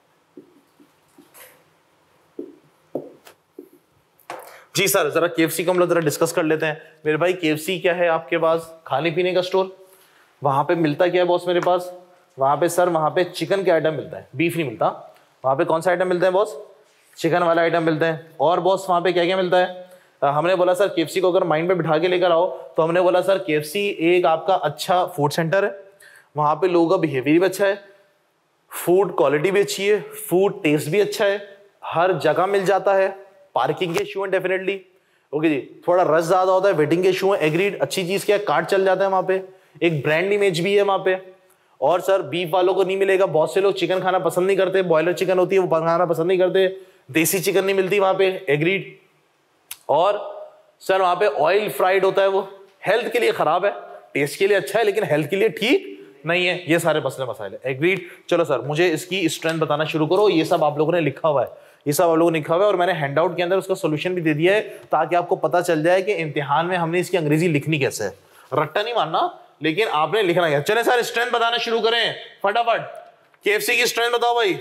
जी सर, जरा KFC को हम लोग जरा डिस्कस कर लेते हैं। मेरे भाई KFC क्या है आपके पास? खाने पीने का स्टोर। वहां पे मिलता क्या है बॉस मेरे पास? वहां पे सर, वहां पे चिकन के आइटम मिलता है, बीफ नहीं मिलता। वहां पे कौन सा आइटम मिलता है बॉस? चिकन वाला आइटम मिलता है। और बॉस वहां पे क्या क्या मिलता है? हमने बोला सर KFC को अगर माइंड पे बिठा के लेकर आओ तो हमने बोला सर KFC एक आपका अच्छा फूड सेंटर है, वहां पे लोगों का बिहेवियर भी अच्छा है, फूड क्वालिटी भी अच्छी है, फूड टेस्ट भी अच्छा है, हर जगह मिल जाता है, पार्किंग के इशू है डेफिनेटली, ओके जी, थोड़ा रश ज्यादा होता है, वेटिंग के इशू है, एग्रीड, अच्छी चीज क्या है, कार्ड चल जाता है वहां पे, एक ब्रांड इमेज भी है वहां पे। और सर बीफ वालों को नहीं मिलेगा, बहुत से लोग चिकन खाना पसंद नहीं करते, बॉयलर चिकन होती है वो खाना पसंद नहीं करते, देसी चिकन नहीं मिलती वहां पे, एग्रीड। और सर वहां पे ऑयल फ्राइड होता है, वो हेल्थ के लिए खराब है, टेस्ट के लिए अच्छा है लेकिन हेल्थ के लिए ठीक नहीं है, ये सारे मसले मसाइल, एग्रीड। चलो सर मुझे इसकी स्ट्रेंथ बताना शुरू करो। ये सब आप लोगों ने लिखा हुआ है, ये सब आप लोगों ने लिखा हुआ है और मैंने हैंडआउट के अंदर उसका सोल्यूशन भी दे दिया है ताकि आपको पता चल जाए कि इम्तिहान में हमने इसकी अंग्रेजी लिखनी कैसे है। रट्टा नहीं मारना लेकिन आपने लिखना क्या। चले सर स्ट्रेंथ बताना शुरू करें फटाफट। KFC की स्ट्रेंथ बताओ भाई।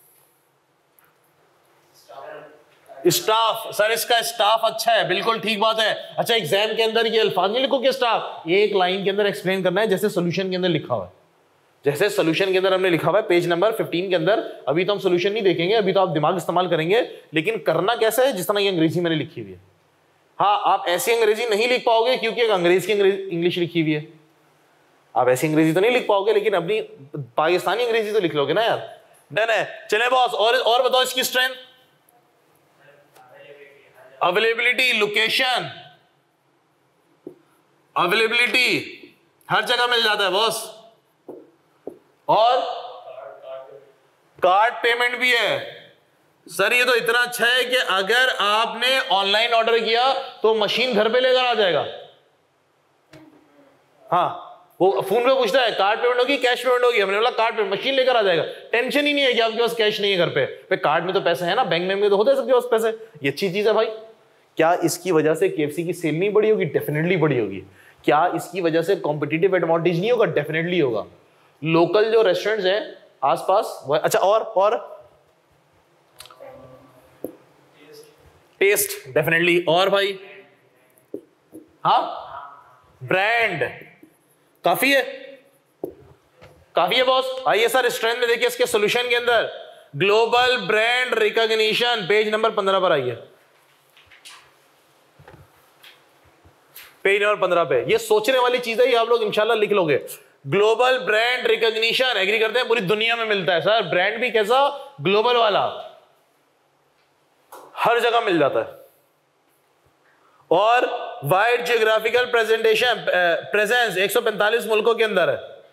स्टाफ, सर इसका स्टाफ अच्छा है, बिल्कुल ठीक बात है। अच्छा एग्जाम के अंदर ये अल्फाज नहीं लिखो कि स्टाफ, एक लाइन के अंदर एक्सप्लेन करना है जैसे सोल्यूशन के अंदर लिखा हुआ है, जैसे सोल्यूशन के अंदर हमने लिखा हुआ है पेज नंबर 15 के अंदर। अभी तो हम सोल्यूशन नहीं देखेंगे, अभी तो आप दिमाग इस्तेमाल करेंगे, लेकिन करना कैसा है जिस तरह ये अंग्रेजी मैंने लिखी हुई है। हाँ आप ऐसी अंग्रेजी नहीं लिख पाओगे क्योंकि एक अंग्रेजी की इंग्लिश लिखी हुई है, आप ऐसी अंग्रेजी तो नहीं लिख पाओगे लेकिन अपनी पाकिस्तानी अंग्रेजी तो लिख लोगे ना यार। डन है, चले बॉस और बताओ इसकी स्ट्रेंथ। अवेलेबिलिटी, लोकेशन, अवेलेबिलिटी हर जगह मिल जाता है बॉस। और कार्ड पेमेंट भी है सर। ये तो इतना अच्छा है कि अगर आपने ऑनलाइन ऑर्डर किया तो मशीन घर पे लेकर आ जाएगा। हाँ, वो फोन पे पूछता है कार्ड पेमेंट होगी कैश पेमेंट होगी, हमने बोला कार्ड पेमेंट, मशीन लेकर आ जाएगा। टेंशन ही नहीं है कि आपके पास कैश नहीं है घर पे, कार्ड में तो पैसे है ना, बैंक में तो होते हैं सबके पास पैसे। ये अच्छी चीज है भाई। क्या इसकी वजह से केएफसी की सेल नहीं बढ़ी होगी? डेफिनेटली बढ़ी होगी। क्या इसकी वजह से कॉम्पिटिटिव एडवांटेज नहीं होगा? डेफिनेटली होगा। लोकल जो रेस्टोरेंट्स हैं आसपास अच्छा, और टेस्ट डेफिनेटली। और भाई हाँ, ब्रांड काफी है, काफी है बॉस। आइए सर स्ट्रेंथ में देखिए इसके सॉल्यूशन के अंदर, global brand recognition, page number 15 पर आइए। पेज नंबर 15 पे ये सोचने वाली चीज है, ये आप लोग इंशाल्लाह लिख लोगे। ग्लोबल ब्रांड रिकॉग्निशन, एग्री करते हैं, पूरी दुनिया में मिलता है सर। ब्रांड भी कैसा? ग्लोबल वाला, हर जगह मिल जाता है। और वाइड जियोग्राफिकल प्रेजेंटेशन प्रेजेंस 145 मुल्कों के अंदर है।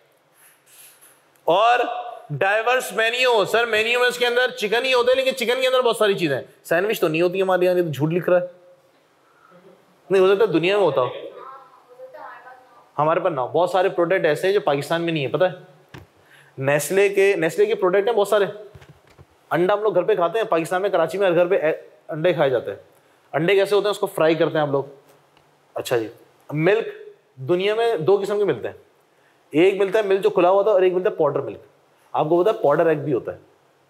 और डाइवर्स मेन्यू, सर मेन्यू में इसके अंदर चिकन ही होता है, लेकिन चिकन के अंदर बहुत सारी चीजें। सैंडविच तो नहीं होती हमारे यहाँ, तो झूठ लिख रहा है। नहीं हो सकता दुनिया में होता हो, हमारे पास ना। बहुत सारे प्रोडक्ट ऐसे हैं जो पाकिस्तान में नहीं है, पता है? नेस्ले के प्रोडक्ट हैं बहुत सारे। अंडा हम लोग घर पे खाते हैं, पाकिस्तान में कराची में हर घर पे अंडे खाए जाते हैं। अंडे कैसे होते हैं? उसको फ्राई करते हैं हम लोग। अच्छा जी। मिल्क दुनिया में 2 किस्म के मिलते हैं। एक मिलता है मिल्क जो खुला हुआ था, और एक मिलता है पाउडर मिल्क। आपको पता है पाउडर एग भी होता है?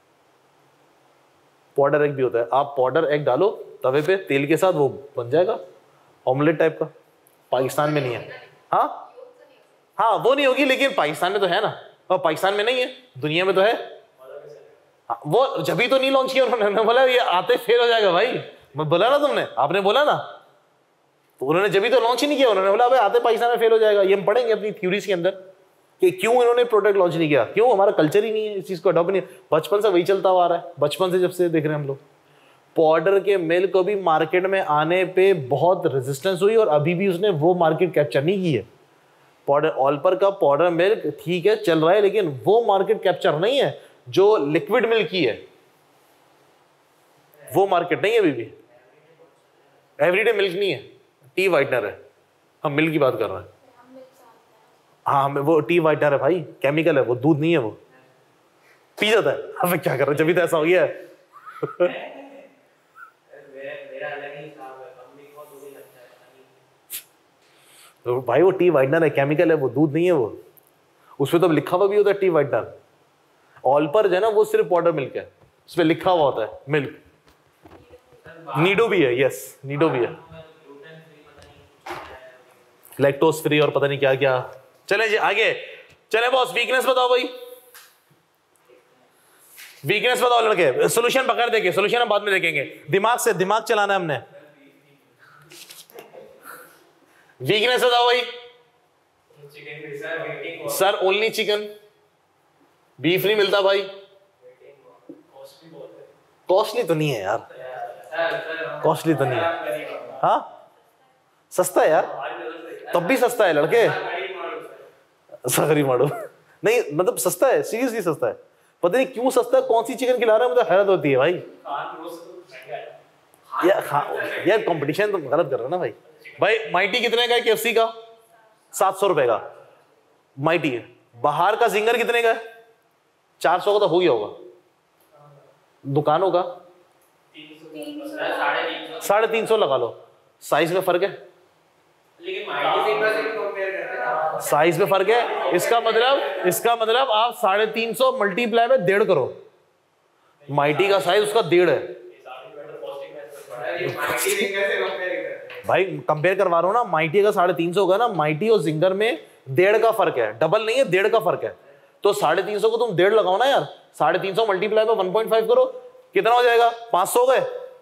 पाउडर एग भी होता है। आप पाउडर एग डालो तवे पे तेल के साथ, वो बन जाएगा ऑमलेट टाइप का। पाकिस्तान में नहीं है। हाँ हाँ, वो नहीं होगी, लेकिन पाकिस्तान में तो है ना। और पाकिस्तान में नहीं है, दुनिया में तो है। हाँ, वो जब तो नहीं लॉन्च किया उन्होंने। बोला ये आते फेल हो जाएगा भाई। मैं बोला ना, तुमने आपने बोला ना, तो उन्होंने जब तो लॉन्च ही नहीं किया। उन्होंने बोला भाई आते पाकिस्तान में फेल हो जाएगा। ये हम पढ़ेंगे अपनी थ्योरीज के अंदर कि क्यों इन्होंने प्रोडक्ट लॉन्च नहीं किया। क्यों? हमारा कल्चर ही नहीं है इस चीज को अडॉप्ट नहीं। बचपन से वही चलता हुआ आ रहा है, बचपन से जब से देख रहे हैं हम लोग। पाउडर के मिल्क को भी मार्केट में आने पे बहुत रेजिस्टेंस हुई, और अभी भी उसने वो मार्केट कैप्चर नहीं की है। पाउडर ऑलपर का पाउडर मिल्क ठीक है चल रहा है, लेकिन वो मार्केट कैप्चर नहीं है जो लिक्विड मिल्क की है। वो मार्केट नहीं है अभी भी। एवरीडे मिल्क नहीं है, टी वाइटनर है। हम मिल्क की बात कर रहे हैं। हाँ, वो टी वाइटनर है भाई, केमिकल है वो, दूध नहीं है वो। पी जाता है। अब क्या कर रहे हैं, जब भी तो ऐसा हो गया है। तो भाई वो टी वाइटनर है, केमिकल है वो, दूध नहीं है वो। उसमें तो लिखा हुआ भी होता है टी वाइटनर। ऑल पर जो है ना वो सिर्फ पाउडर मिल्क है, उसमें लिखा हुआ होता है मिल्क। नीडो भी है, यस नीडो भी है, लैक्टोज फ्री और पता नहीं क्या क्या। चले जी आगे चले बॉस। वीकनेस बताओ भाई, वीकनेस बताओ लड़के। सोल्यूशन पकड़ देंगे, सोल्यूशन हम बाद में देखेंगे। दिमाग से, दिमाग चलाना है हमने। वीकनेस बताओ भाई। सर ओनली चिकन, बीफ नहीं मिलता भाई। कॉस्टली तो नहीं है यार, कॉस्टली तो नहीं है। हाँ सस्ता है यार, तब भी सस्ता है लड़के। सगरी मारो नहीं, मतलब सस्ता है, सीरियसली सस्ता है। पता नहीं क्यों सस्ता है, कौन सी चिकन खिला रहा है, मुझे हैरत होती है भाई। यार कंपटीशन तो गलत कर रहे हो ना भाई। भाई माइटी कितने का है केएफसी का? 700 रुपए का माइटी है। बाहर का जिंगर कितने का है? 400 का तो हो गया होगा। दुकानों का 350 लगा लो। साइज में फर्क है, साइज में फर्क है। इसका मतलब आप 350 मल्टीप्लाई में 1.5 करो। माइटी का साइज उसका 1.5 है भाई। कंपेयर करवा रहा हूं ना, माइटी का 350 होगा ना, माइटी और जिंगर में 1.5 का फर्क है, डबल नहीं है, 1.5 का फर्क है। तो 350 को तुम 1.5 लगाओ ना यार। 350 मल्टीप्लाई में 1.5 करो, कितना हो जाएगा? 500 हो गए,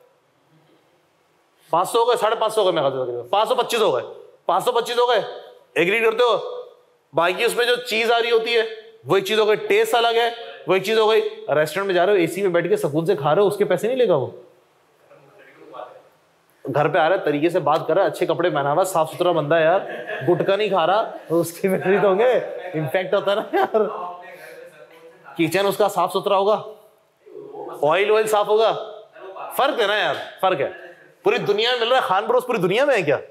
500 हो गए, 550 हो गए, मैं 525 हो गए, 525 हो गए। एग्री करते हो? बाकी उसमें जो चीज आ रही होती है वही चीज हो गई, टेस्ट अलग है, वही चीज हो गई। रेस्टोरेंट में जा रहे हो, एसी में बैठ के सुकून से खा रहे हो, उसके पैसे नहीं लेगा वो। घर पे आ रहा है, तरीके से बात कर रहा है, अच्छे कपड़े पहना हुआ, साफ सुथरा बंदा है यार, गुटखा नहीं खा रहा, तो उसके पैसे तो होंगे। इम्पैक्ट होता है ना यार। किचन उसका साफ सुथरा होगा, ऑयल ऑयल साफ होगा, फर्क है ना यार, फर्क है। पूरी दुनिया में मिल रहा है, खान बरोस पूरी दुनिया में है क्या?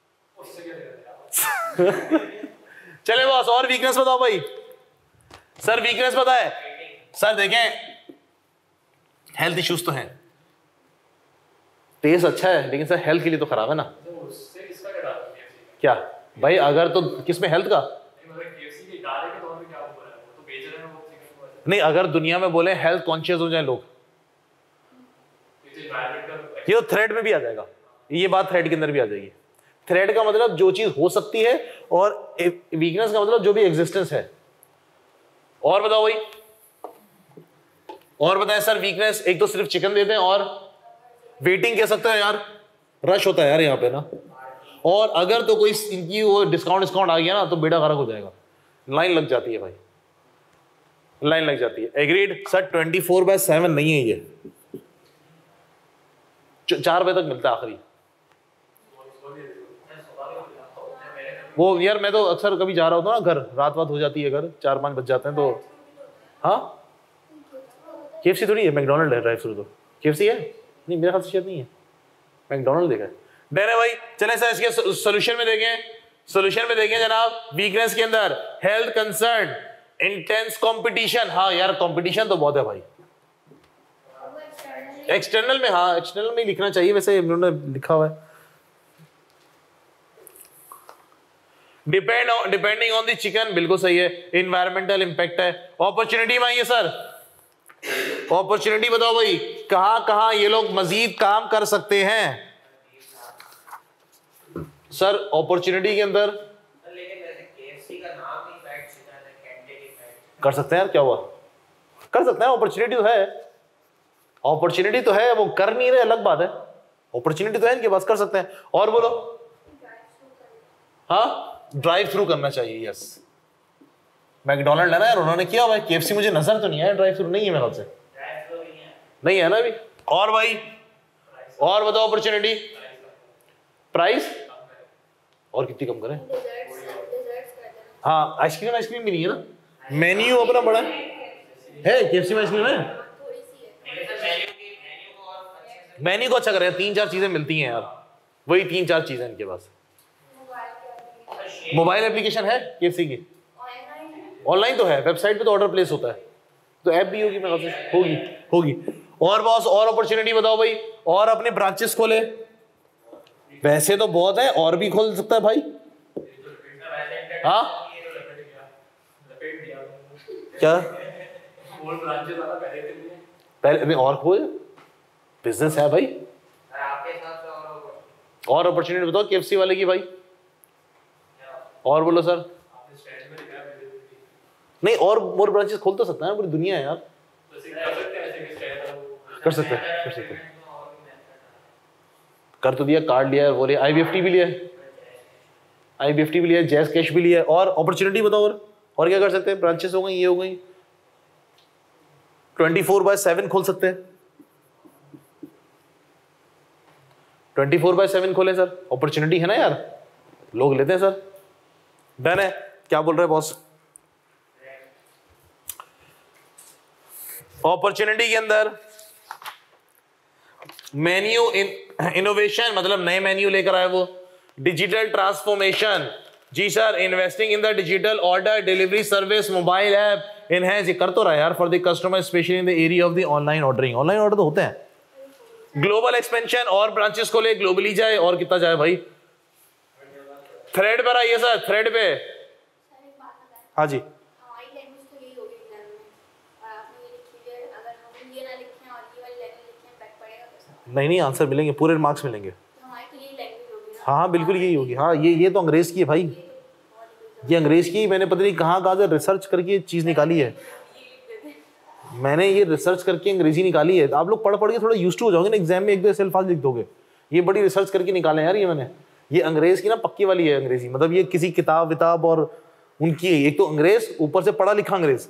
चले बॉस, और वीकनेस बताओ भाई। सर वीकनेस पता है सर, देखें हेल्थ इश्यूज तो हैं, टेस्ट अच्छा है लेकिन सर हेल्थ के लिए तो खराब है ना। क्या भाई, अगर तो किसमें हेल्थ का नहीं, अगर दुनिया में बोले हेल्थ कॉन्शियस हो जाए लोग, ये तो थ्रेड में भी आ जाएगा, ये बात थ्रेड के अंदर भी आ जाएगी। थ्रेड का मतलब जो चीज हो सकती है, और वीकनेस का मतलब जो भी एग्जिस्टेंस है। और बताओ भाई, और बताएं सर। वीकनेस एक तो सिर्फ चिकन देते हैं, और वेटिंग कह सकते हैं यार, रश होता है यार यहाँ पे ना। और अगर तो कोई इनकी वो डिस्काउंट आ गया ना तो बेड़ा गर्क हो जाएगा, लाइन लग जाती है भाई, लाइन लग जाती है। एग्रीड सर, 24/7 नहीं है ये, 4 बजे तक मिलता है आखिरी। वो यार मैं तो अक्सर कभी जा रहा होता ना घर, रात हो जाती है, घर 4-5 बज जाते हैं तो। हाँ KFC थोड़ी है, मैकडोनल्ड है ड्राइव थ्रू तो। KFC है नहीं, मेरे ख्याल से शायद नहीं है, मैकडोनल्ड देखा है। डर है भाई। चले सर इसके सोल्यूशन में देखें, सोल्यूशन में देखें जनाब। वीकनेस के अंदर हेल्थ कंसर्न, इंटेंस कंपटीशन। हाँ यार कंपटीशन तो बहुत है भाई। एक्सटर्नल में, हाँ एक्सटर्नल में लिखना चाहिए, वैसे इन्होंने लिखा हुआ है। डिपेंडिंग ऑन द चिकन, बिल्कुल सही है। इन्वायरमेंटल इंपैक्ट है। अपॉर्चुनिटी में आइए सर, अपॉर्चुनिटी बताओ भाई, कहां कहां ये लोग मजीद काम कर सकते हैं सर अपॉर्चुनिटी के अंदर? कर सकते हैं यार, क्या हुआ, कर सकते हैं, अपॉर्चुनिटी तो है, अपॉर्चुनिटी तो है, वो कर नहीं रहे अलग बात है, अपॉर्चुनिटी तो है इनके पास, कर सकते हैं। और बोलो। हाँ ड्राइव थ्रू करना चाहिए, यस। मैकडोनल्ड है ना यार, उन्होंने किया हुआ है। KFC मुझे नजर तो नहीं आया ड्राइव थ्रू, नहीं है मेरे ख्याल से, नहीं है ना अभी। और भाई और बताओ अपॉर्चुनिटी। प्राइस और कितनी कम करें? हाँ आइसक्रीम भी नहीं है ना, मेन्यू अपना बड़ा है। KFC में आइसक्रीम है, मेन्यू को अच्छा करें, 3-4 चीजें मिलती हैं यार, वही 3-4 चीजें इनके पास। मोबाइल एप्लीकेशन है KFC की? ऑनलाइन तो है, वेबसाइट पे तो ऑर्डर प्लेस होता है, तो ऐप भी होगी मेरे ख्याल से, होगी। और बॉस और अपॉर्चुनिटी बताओ भाई, और अपने ब्रांचेस खोले, वैसे तो बहुत है, और भी खोल सकता है भाई। हाँ क्या पहले नहीं, और खोल, बिजनेस है भाई। और अपॉर्चुनिटी बताओ KFC वाले की भाई, और बोलो सर। नहीं और मोर ब्रांचेस खोल तो सकता है, पूरी दुनिया है यार, कर सकते हैं। कर तो दिया, कार्ड लिया है, वो लिया, IBFT भी लिया है, IBFT भी लिया है, जैज कैश भी लिया है। और अपॉर्चुनिटी बताओ, और क्या कर सकते हैं? ब्रांचेस हो गई, ये हो गई, 24/7 खोल सकते हैं, 24/7 खोले सर, अपॉर्चुनिटी है ना यार, लोग लेते हैं सर। डन है, क्या बोल रहे हैं बॉस? अपॉर्चुनिटी के अंदर मेन्यू इनोवेशन, मतलब नए मेन्यू लेकर आए वो। डिजिटल ट्रांसफॉर्मेशन, जी sir, investing in the digital order delivery service, mobile app enhance, ये कर तो रहा है यार for the customer specially in the area of the online ordering. Online order तो होते हैं। ग्लोबल एक्सपेंशन, और ब्रांचेस को ले, ग्लोबली जाए, और कितना जाए भाई। थ्रेड पर आइए सर, थ्रेड पे। हाँ जी, नहीं आंसर मिलेंगे, पूरे मार्क्स मिलेंगे। हाँ बिल्कुल यही होगी। हाँ ये तो अंग्रेज की है भाई, ये अंग्रेज की, मैंने पता नहीं कहाँ से रिसर्च करके ये चीज निकाली है, मैंने ये रिसर्च करके अंग्रेजी निकाली है। आप लोग पढ़ के थोड़ा यूज्ड टू हो जाओगे ना, एग्जाम में 1-2 ऐसे अल्फाज लिख दोगे। ये बड़ी रिसर्च करके निकाले यार, ये मैंने, ये अंग्रेज की ना पक्की वाली है अंग्रेजी, मतलब ये किसी किताब विताब और उनकी, एक तो अंग्रेज ऊपर से पढ़ा लिखा अंग्रेज,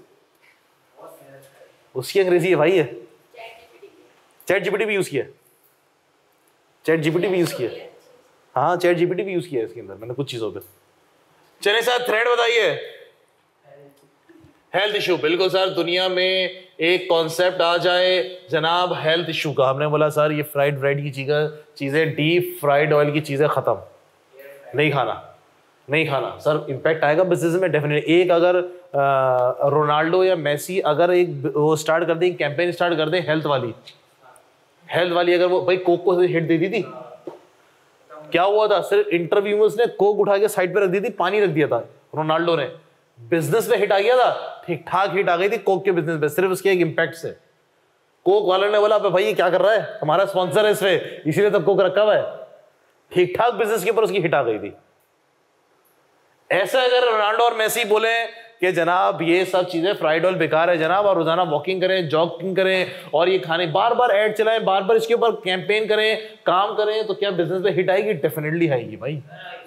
उसकी अंग्रेजी है भाई। है चैट जीपीटी भी यूज किया, चैट जीपीटी भी यूज किया, हाँ चैट जीपीटी भी यूज किया इसके अंदर मैंने कुछ चीजों पे। चले सर थ्रेड बताइए। हेल्थ इशू, बिल्कुल सर। दुनिया में एक कॉन्सेप्ट आ जाए जनाब हेल्थ इशू का, हमने बोला सर ये फ्राइड ब्रेड की चीजें, डीप फ्राइड ऑयल की चीजें खत्म, नहीं खाना, नहीं खाना सर। इम्पैक्ट आएगा बिजनेस में डेफिनेटली। एक अगर रोनाल्डो या मेसी अगर एक वो स्टार्ट कर दें, कैंपेन स्टार्ट कर दें हेल्थ वाली, अगर वो भाई कोक को हिट दे दी थी, क्या हुआ था? सिर्फ इंटरव्यू में उसने कोक उठा के साइड पे रख दी थी, पानी रख दिया था रोनाल्डो ने, बिजनेस में हिट आ गया था, ठीक ठाक हिट आ गई थी कोक के बिजनेस में, सिर्फ उसके एक इम्पैक्ट से। कोक वाले ने बोला भाई ये क्या कर रहा है, हमारा स्पॉन्सर है इसमें, इसीलिए तब कोक रखा हुआ है, ठीक ठाक बिजनेस के ऊपर उसकी हिट आ गई थी। ऐसा अगर रोनाल्डो और मेसी बोले कि जनाब ये सब चीजें फ्राइड ऑयल बेकार है जनाब, और रोजाना वॉकिंग करें, जॉगिंग करें, और ये खाने बार बार ऐड चलाएं, बार बार इसके ऊपर कैंपेन करें, काम करें, तो क्या बिजनेस में हिट आएगी? डेफिनेटली आएगी भाई।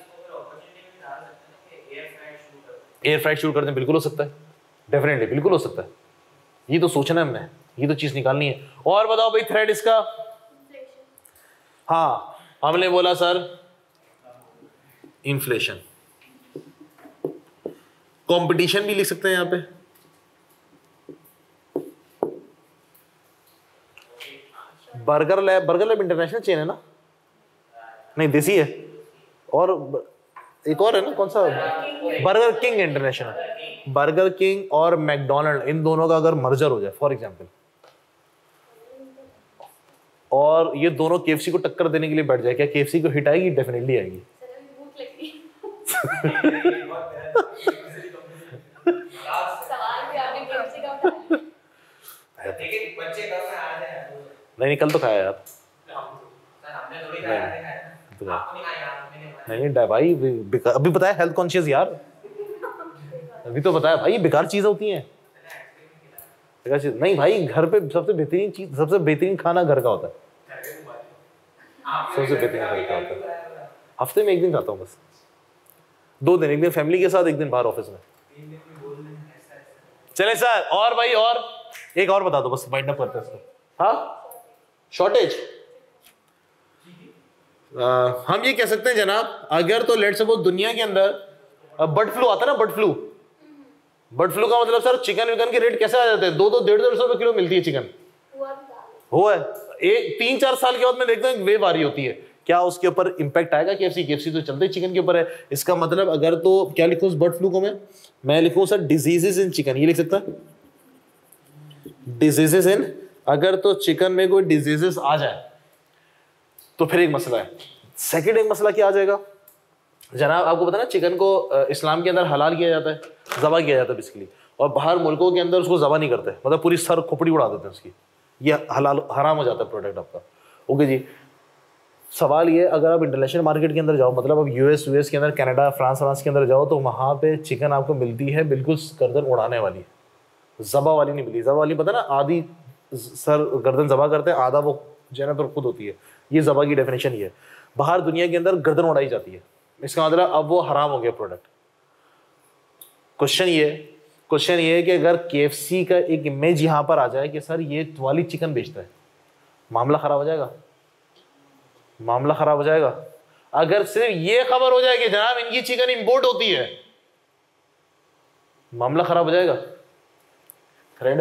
एयर फ्राइड शुरू कर दें, बिल्कुल हो सकता है, डेफिनेटली बिल्कुल हो सकता है। ये तो सोचना है हमने, ये तो चीज निकालनी है। और बताओ भाई थ्रेड इसका, हाँ हमने बोला सर इन्फ्लेशन, कंपटीशन भी लिख सकते हैं यहां पे, बर्गर लैब इंटरनेशनल चेन है ना? नहीं देसी है, और एक और है ना, कौन सा? Burger King international. Burger King और मैकडोनल्ड, इन दोनों का अगर मर्जर हो जाए फॉर एग्जांपल, और ये दोनों केएफसी को टक्कर देने के लिए बैठ जाए, क्या केएफसी को हिट आएगी? डेफिनेटली आएगी। नहीं कल तो खाया यार, नहीं भाई अभी बताया हेल्थ कॉन्शियस यार, अभी तो बताया भाई बेकार चीजें होती हैं, बेकार चीज नहीं भाई। घर पे सबसे बेहतरीन चीज, सबसे बेहतरीन खाना घर का होता है, सबसे बेहतरीन घर का होता है। हफ्ते में एक दिन खाता हूँ बस, 2 दिन, एक दिन फैमिली के साथ, एक दिन बाहर ऑफिस में। चले सर, और भाई और एक और बता दो बस, वाइंड अप करते हैं इसको। हाँ शॉर्टेज, हम ये कह सकते हैं जनाब, अगर तो लेट्स सपोज दुनिया के अंदर बर्ड फ्लू आता है ना, बर्ड फ्लू का मतलब सर चिकन विकन के रेट कैसे आ जाते हैं? 200-150 रुपए किलो मिलती है चिकन, हुआ है। एक 3-4 साल के बाद मैं देखता हूँ एक वेव आ रही होती है, क्या उसके ऊपर इंपैक्ट आएगा? केएफसी तो चलते ही चिकन के ऊपर है। इसका मतलब अगर तो क्या लिखूं उस बर्ड फ्लू को मैं लिखूं सर डिजीजेस इन चिकन, ये लिख सकता है डिजीजेस इन, अगर तो चिकन में कोई डिजीजेस आ जाए तो फिर एक मसला है। सेकंड एक मसला क्या आ जाएगा जनाब, आपको पता है ना चिकन को इस्लाम के अंदर हलाल किया जाता है, ज़बा किया जाता है बेसिकली, और बाहर मुल्कों के अंदर उसको ज़बा नहीं करते, मतलब पूरी सर खोपड़ी उड़ा देते हैं उसकी, ये हलाल हराम हो जाता है प्रोडक्ट आपका। ओके जी, सवाल ये, अगर आप इंटरनेशनल मार्केट के अंदर जाओ, मतलब अब यूएस के अंदर, कनाडा, फ्रांस के अंदर जाओ, तो वहाँ पे चिकन आपको मिलती है बिल्कुल गर्दन उड़ाने वाली, ज़बा वाली नहीं मिलती। ज़बा वाली पता ना, आधी सर गर्दन ज़बा करते हैं, आधा वो जैना पर खुद होती है, ये ज़बा की डेफिनेशन ये है। बाहर दुनिया के अंदर गर्दन उड़ाई जाती है, इसका मतलब अब वो हराम हो गया प्रोडक्ट। क्वेश्चन ये है कि अगर केएफसी का एक इमेज यहाँ पर आ जाए कि सर ये वाली चिकन बेचता है, मामला खराब हो जाएगा, मामला खराब हो जाएगा। अगर सिर्फ ये खबर हो जाए कि जनाब इनकी चिकन इंपोर्ट होती है, मामला खराब हो जाएगा। थ्रेड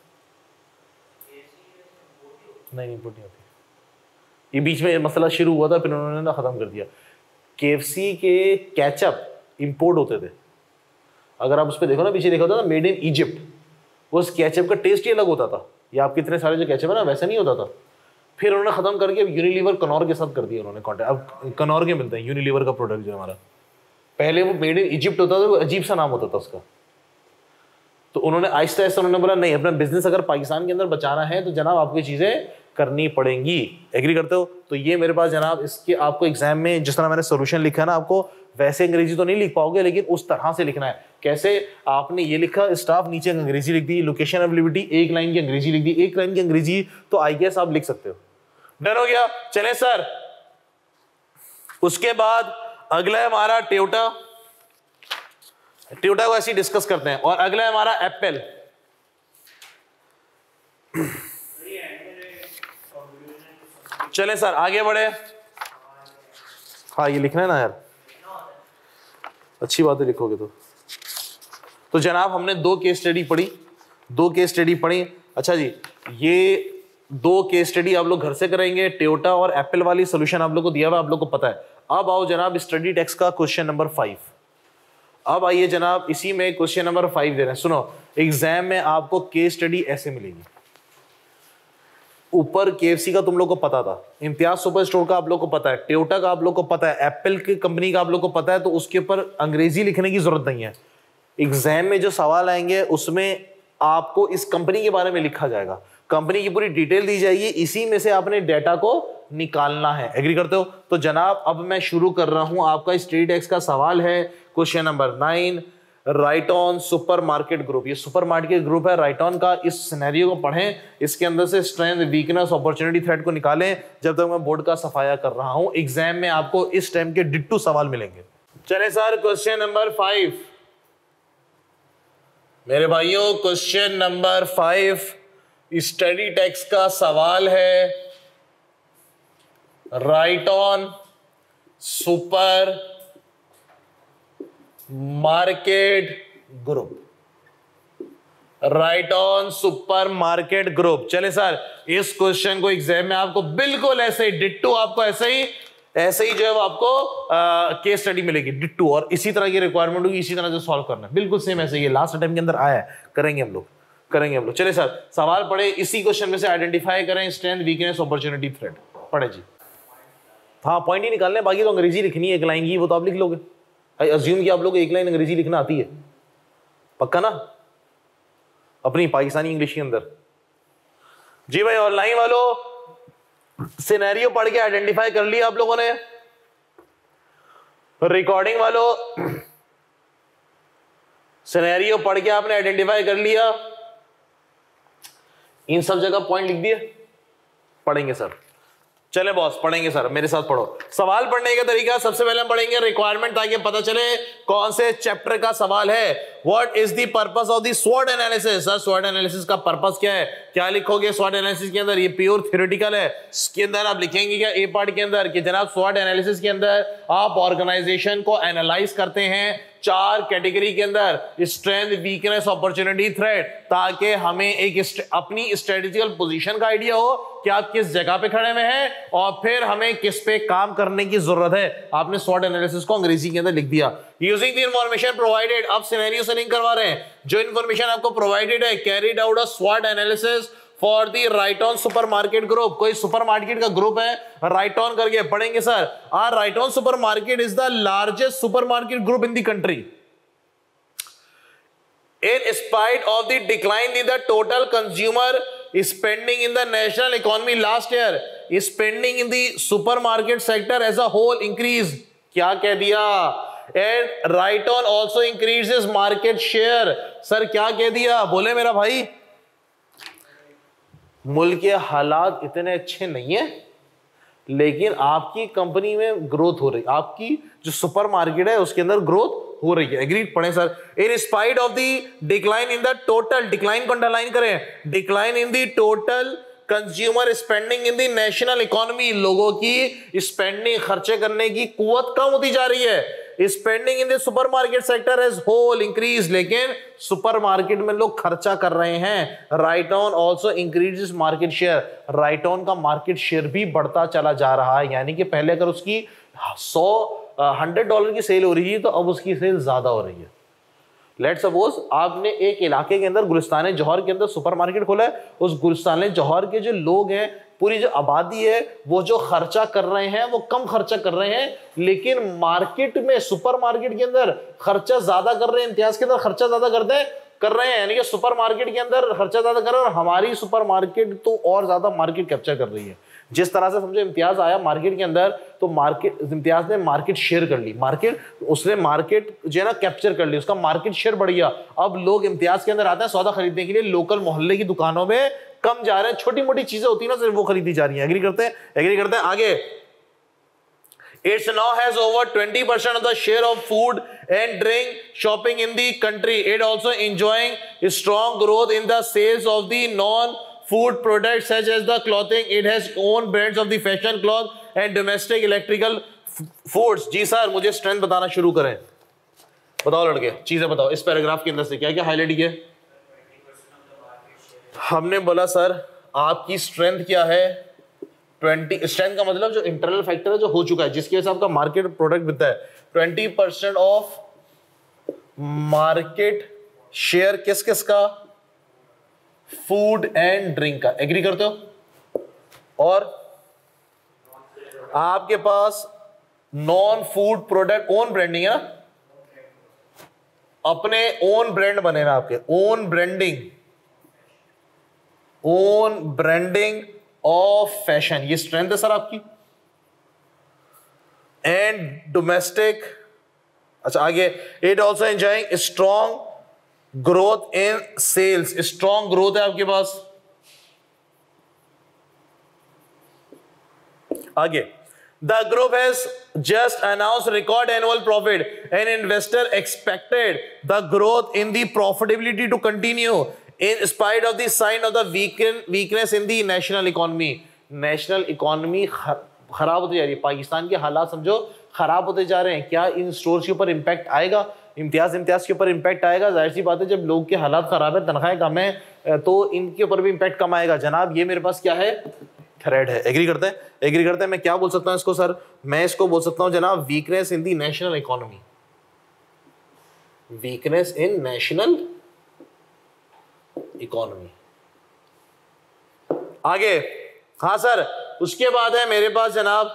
नहीं, इंपोर्ट नहीं होती, ये बीच में मसला शुरू हुआ था, फिर उन्होंने ना खत्म कर दिया। केएफसी के केचप इंपोर्ट होते थे, अगर आप उस पर देखो ना, पीछे देखा होता था मेड इन इजिप्ट, वो उस केचप का टेस्ट ही अलग होता था। ये आपके इतने सारे जो केचप है ना वैसा नहीं होता था। फिर उन्होंने खत्म करके अब यूनिलीवर कनौर के साथ कर दिया उन्होंने कॉन्टैक्ट, अब कनौर के मिलते हैं यूनिलीवर का प्रोडक्ट जो हमारा, पहले वो मेड इन इजिप्ट होता था, वो अजीब सा नाम होता था उसका। तो उन्होंने आहिस्ता आहिस्ता उन्होंने बोला नहीं, अपना बिजनेस अगर पाकिस्तान के अंदर बचाना है तो जनाब आपकी चीजें करनी पड़ेंगी। एग्री करते हो? तो ये मेरे पास जनाब, इसके आपको एग्जाम में जिस तरह मैंने सोल्यूशन लिखा है ना, आपको वैसे अंग्रेजी तो नहीं लिख पाओगे, लेकिन उस तरह से लिखना है। कैसे? आपने ये लिखा स्टाफ, नीचे अंग्रेजी लिख दी, लोकेशन अवेलेबिलिटी एक लाइन की अंग्रेजी लिख दी, एक लाइन की अंग्रेजी तो आई गेस आप लिख सकते हो। डन हो गया? चले सर, उसके बाद अगला है हमारा टोयोटा को ऐसे डिस्कस करते हैं, और अगला है हमारा एप्पल। चले सर आगे बढ़े। हाँ ये लिखना है ना यार, अच्छी बात है लिखोगे तो। तो जनाब हमने दो केस स्टडी पढ़ी। अच्छा जी, ये दो केस स्टडी आप लोग घर से करेंगे। टोयोटा और एप्पल वाली सोल्यूशन आप लोग को दिया हुआ, आप लोग को पता है। अब आओ जनाब स्टडी टेक्स्ट का क्वेश्चन नंबर 5। अब आइए जनाब, इसी में क्वेश्चन नंबर 5 दे रहे हैं। सुनो, एग्जाम में आपको केस स्टडी ऐसे मिलेगी। ऊपर केएफसी का तुम लोग को पता था, इम्तियाज सुपर स्टोर का आप लोग को पता है, टोयोटा का आप लोग को पता है, एप्पल की कंपनी का आप लोग को पता है, तो उसके ऊपर अंग्रेजी लिखने की जरूरत नहीं है। एग्जाम में जो सवाल आएंगे उसमें आपको इस कंपनी के बारे में लिखा जाएगा, कंपनी की पूरी डिटेल दी जाएगी, इसी में से आपने डेटा को निकालना है। एग्री करते हो? तो जनाब अब मैं शुरू कर रहा हूं। आपका स्टडी टेक्स्ट का सवाल है question number 9, Righton supermarket group. ये सुपरमार्केट ग्रुप है राइटऑन का। इस सिनेरियो को पढ़ें, इसके अंदर से स्ट्रेंथ, वीकनेस, अपॉर्चुनिटी, थ्रेट को निकालें। जब तक मैं बोर्ड का सफाया कर रहा हूं, एग्जाम में आपको इस टाइम के डिट्टू सवाल मिलेंगे। चले सर, क्वेश्चन नंबर 5 मेरे भाइयों, क्वेश्चन नंबर 5 स्टडी टेक्स्ट का सवाल है Righton supermarket group. Righton supermarket group. चले सर, इस क्वेश्चन को एग्जाम में आपको बिल्कुल ऐसे ही डिट्टू, आपको ऐसे ही जो है आपको केस स्टडी मिलेगी डिट्टू, और इसी तरह की रिक्वायरमेंट होगी, इसी तरह से सॉल्व करना है, बिल्कुल सेम ऐसे ही। लास्ट अटेम्प्ट के अंदर आया है, करेंगे हम लोग। चले सर, सवाल पढ़े, इसी क्वेश्चन में से आइडेंटिफाई करें स्ट्रेंथ, वीकनेस, अपॉर्चुनिटी, थ्रेट। पढ़े जी। हाँ, पॉइंट ही निकालने, बाकी तो अंग्रेजी लिखनी है एक लाइन की, वो तो आप लिख लोगे। आई अज्यूम कि आप लोग एक लाइन अंग्रेजी लिखना आती है, पक्का ना? अपनी पाकिस्तानी इंग्लिश के अंदर जी भाई। ऑनलाइन वालों, सिनेरियो पढ़ के आइडेंटिफाई कर लिया आप लोगों ने? रिकॉर्डिंग वालों, सिनेरियो पढ़ के आपने आइडेंटिफाई कर लिया? इन सब जगह पॉइंट लिख दिए? पढ़ेंगे सर। चले बॉस, पढ़ेंगे सर, मेरे साथ पढ़ो। सवाल पढ़ने का तरीका, सबसे पहले हम पढ़ेंगे रिक्वायरमेंट, ताकि पता चले कौन से चैप्टर का सवाल है। What is the purpose of the स्वॉट एनालिसिस? सर, स्वॉट एनालिसिस का पर्पस क्या है? क्या लिखोगे स्वॉट एनालिसिस के अंदर? ये प्योर थ्योरेटिकल है। इसके अंदर आप लिखेंगे क्या ए पार्ट के अंदर कि जनाब स्वॉट एनालिसिस के अंदर आप ऑर्गेनाइजेशन को एनालाइज करते हैं 4 कैटेगरी के अंदर, स्ट्रेंथ, वीकनेस, अपॉर्चुनिटी, थ्रेट, ताकि हमें एक अपनी स्ट्रेटेजिकल पोजीशन का आइडिया हो कि आप किस जगह पे खड़े हुए हैं और फिर हमें किस पे काम करने की जरूरत है। आपने स्वॉट एनालिसिस को अंग्रेजी के अंदर लिख दिया। यूजिंग द इंफॉर्मेशन प्रोवाइडेड, आप सिनेरियो से लिंक करवा रहे हैं, जो इंफॉर्मेशन आपको प्रोवाइडेड है, कैरीड आउट अ स्वॉट analysis for the Righton supermarket group. कोई सुपरमार्केट का ग्रुप है, राइटऑन करके पढ़ेंगे sir. Are Righton supermarket is the largest supermarket group in the country. In spite of the decline in the total consumer spending in the national economy last year, spending in the supermarket sector as a whole increased. क्या कह दिया? And Righton also increased his market share. Sir क्या कह दिया? बोले मेरा भाई, मुल्क के हालात इतने अच्छे नहीं है, लेकिन आपकी कंपनी में ग्रोथ हो रही, आपकी जो सुपरमार्केट है उसके अंदर ग्रोथ हो रही है। एग्रीड? पढ़ें sir. In spite of the decline in the total, decline को अंडरलाइन करें, decline in the total consumer spending in the national economy, लोगों की स्पेंडिंग, खर्चे करने की कुव्वत कम होती जा रही है। Spending in the supermarket sector as whole increase, लेकिन सुपरमार्केट में लोग खर्चा कर रहे हैं। Righton also increase market share, Righton का मार्केट शेयर भी बढ़ता चला जा रहा है। यानी कि पहले अगर उसकी $100 की सेल हो रही है, तो अब उसकी सेल ज्यादा हो रही है। लेट्स सपोज आपने एक इलाके के अंदर गुलिस्तान जौहर के अंदर सुपरमार्केट खोला है, उस गुलिस्तान जौहर के जो लोग हैं, पूरी जो आबादी है, वो जो खर्चा कर रहे हैं वो कम खर्चा कर रहे हैं, लेकिन मार्केट में सुपरमार्केट के अंदर खर्चा ज्यादा कर रहे हैं, इम्तियाज के अंदर खर्चा ज्यादा कर रहे हैं, यानी कि सुपरमार्केट के अंदर खर्चा ज्यादा कर रहे हैं, और हमारी सुपरमार्केट तो और ज्यादा मार्केट कैप्चर कर रही है। जिस तरह से समझो इम्तियाज आया मार्केट के अंदर, तो मार्केट, इम्तियाज ने मार्केट शेयर कर ली, उसने मार्केट जो है ना कैप्चर कर ली, उसका मार्केट शेयर बढ़ गया। अब लोग इम्तियाज के अंदर आते हैं सौदा खरीदने के लिए, लोकल मोहल्ले की दुकानों में कम जा रहे हैं, छोटी मोटी चीजें होती है ना, सिर्फ वो खरीदी जा रही है। एग्री करते हैं? आगे, It now has over 20% of the share of food and drink shopping in the country. It also enjoying strong growth in the sales of the non-food products such as the clothing. It has own brands of the fashion cloth and domestic electrical foods. जी sir, मुझे strength बताना शुरू करें। बताओ लड़के, चीजें बताओ इस पैराग्राफ के अंदर से क्या क्या हाईलाइट किया। हमने बोला सर आपकी स्ट्रेंथ क्या है, 20, स्ट्रेंथ का मतलब जो इंटरनल फैक्टर है जो हो चुका है, जिसकी वजह से आपका मार्केट प्रोडक्ट बिकता है। 20% ऑफ मार्केट शेयर किस किस का, फूड एंड ड्रिंक का, एग्री करते हो। और आपके पास non food product, own branding है ना, अपने ओन ब्रांड बने ना आपके, ओन ब्रांडिंग ऑफ फैशन, ये स्ट्रेंथ है सर आपकी। एंड डोमेस्टिक, अच्छा आगे, it also enjoying strong growth in sales, strong growth है आपके पास। आगे, the group has just announce record annual profit and investor expected the growth in the profitability to continue in spite of the sign of the weakness in the national economy। National economy खराब होती जा रही है, पाकिस्तान के हालात समझो खराब होते जा रहे हैं। क्या इन स्टोर्स के ऊपर इंपैक्ट आएगा, इम्तियाज के ऊपर इंपैक्ट आएगा। जाहिर सी बात है जब लोग के हालात खराब है, तनख्वाहें कम है, तो इनके ऊपर भी इंपैक्ट कम आएगा। जनाब ये मेरे पास क्या है, थ्रेड है। एग्री करते हैं। मैं क्या बोल सकता हूं इसको सर, मैं इसको बोल सकता हूं जनाब weakness in the national economy, weakness in national economy. आगे, हाँ सर, उसके बाद है मेरे पास जनाब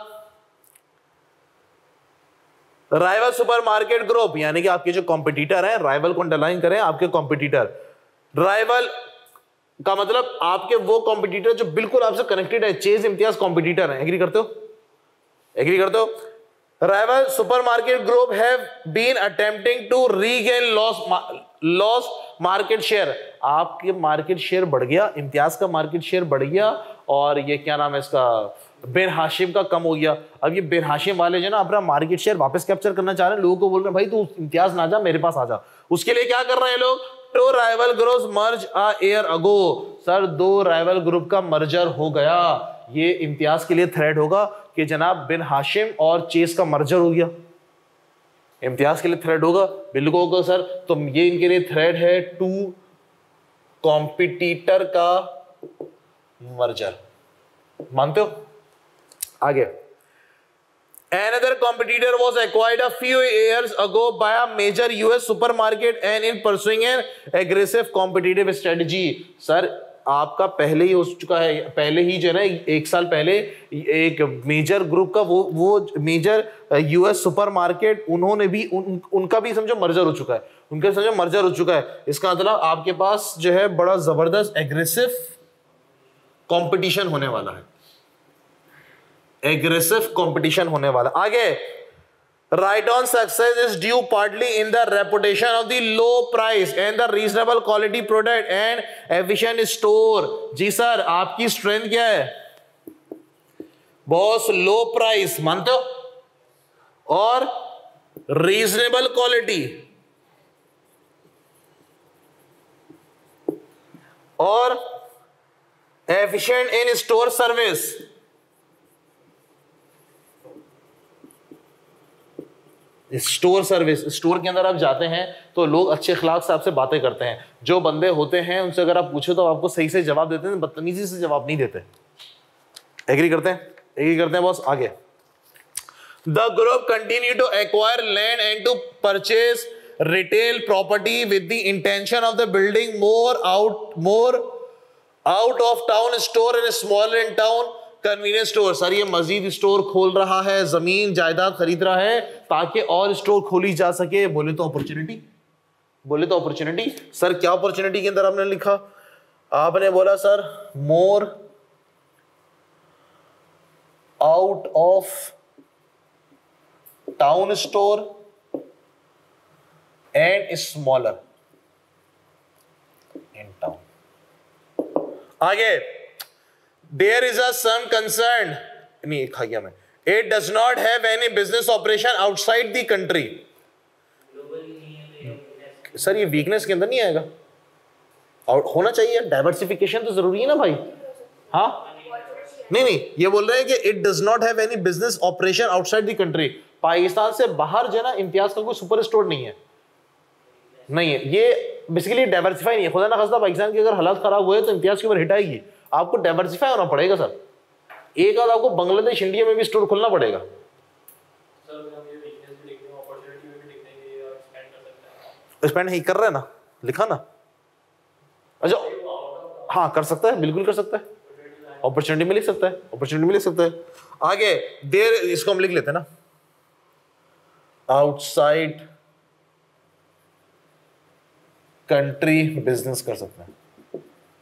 राइवल सुपरमार्केट ग्रुप, यानी कि आपके जो कॉम्पिटिटर हैं, राइवल को अंडरलाइन करें, आपके कॉम्पिटिटर। राइवल का मतलब आपके वो कॉम्पिटिटर जो बिल्कुल आपसे कनेक्टेड है, चेज इम्तियाज कॉम्पिटिटर है। एग्री करते हो। Rival supermarket group have been attempting to regain loss market share. आपके मार्केट शेयर बढ़ गया, इम्तियाज का मार्केट शेयर बढ़ गया, और ये क्या नाम है इसका, बिन हाशिम का कम हो गया। अब ये बिन हाशिम वाले जो ना अपना मार्केट शेयर वापस कैप्चर करना चाह रहे हैं, लोगों को बोल रहे हैं भाई तू इम्तियाज ना जा, मेरे पास आ जा। उसके लिए क्या कर रहे हैं लोग, two rival groups merge a year ago. Sir 2 rival group का मर्जर हो गया, ये इम्तियाज के लिए थ्रेड होगा कि जनाब बिन हाशिम और चेस का मर्जर हो गया, इम्तियाज के लिए थ्रेड होगा। बिल्कुल होगा सर, तो ये इनके लिए थ्रेड है, 2 कॉम्पिटिटर का मर्जर। मानते हो। आगे, another competitor was acquired a few years ago by a major US supermarket and in pursuing an aggressive competitive strategy। Sir आपका पहले ही हो चुका है, पहले ही जो है ना 1 साल पहले एक मेजर ग्रुप का वो मेजर यूएस सुपरमार्केट, उन्होंने भी उनका भी समझो मर्जर हो चुका है, उनका समझो मर्जर हो चुका है। इसका मतलब आपके पास जो है बड़ा जबरदस्त एग्रेसिव कंपटीशन होने वाला है, एग्रेसिव कंपटीशन होने वाला। आगे, right on success is due partly in the reputation of the low price and the reasonable quality product and efficient store। जी सर, आपकी स्ट्रेंथ क्या है बॉस, लो प्राइस मानते हो, और रीजनेबल क्वालिटी, और efficient in store service. Store service, store के अंदर आप जाते हैं तो लोग अच्छे अखलाक से आपसे बातें करते हैं। जो बंदे होते हैं उनसे अगर आप पूछो तो आपको सही से जवाब देते हैं, बदतमीजी से जवाब नहीं देते। एग्री करते हैं बॉस। आगे, the group continue to acquire land and to purchase retail property with the intention of the building more out of town store in smaller in town convenience store. Sir ये Majid store खोल रहा है, जमीन जायदाद खरीद रहा है ताकि और स्टोर खोली जा सके। बोले तो अपॉर्चुनिटी। सर क्या अपॉर्चुनिटी के अंदर आपने लिखा, आपने बोला sir more out of town store and smaller in town. आगे, there is a some concern, नहीं खा गया मैं, it does not have any business operation outside the country। Sir ये वीकनेस के अंदर नहीं आएगा, होना चाहिए, डाइवर्सिफिकेशन तो जरूरी है ना भाई। हाँ नहीं, ये बोल रहे हैं कि it does not have any business operation outside the country। Pakistan से बाहर जो है ना इम्तियाज का कोई सुपर स्टोर नहीं है, नहीं है, ये बेसिकली डाइवर्सिफाई नहीं है। खुदा ना खास्ता पाकिस्तान के अगर हालात खराब हुए तो इम्तियाज के ऊपर हिट आएगी, आपको डाइवर्सिफाई होना पड़ेगा सर। एक आध आपको बांग्लादेश इंडिया में भी स्टोर खोलना पड़ेगा। स्पेंड ही कर रहा है ना, लिखा ना। अच्छा हाँ कर सकता है, बिल्कुल कर सकता है, अपॉर्चुनिटी में लिख सकता है, अपॉर्चुनिटी में लिख सकता है। आगे देर, इसको हम लिख लेते हैं ना, आउटसाइड कंट्री बिजनेस कर सकते हैं।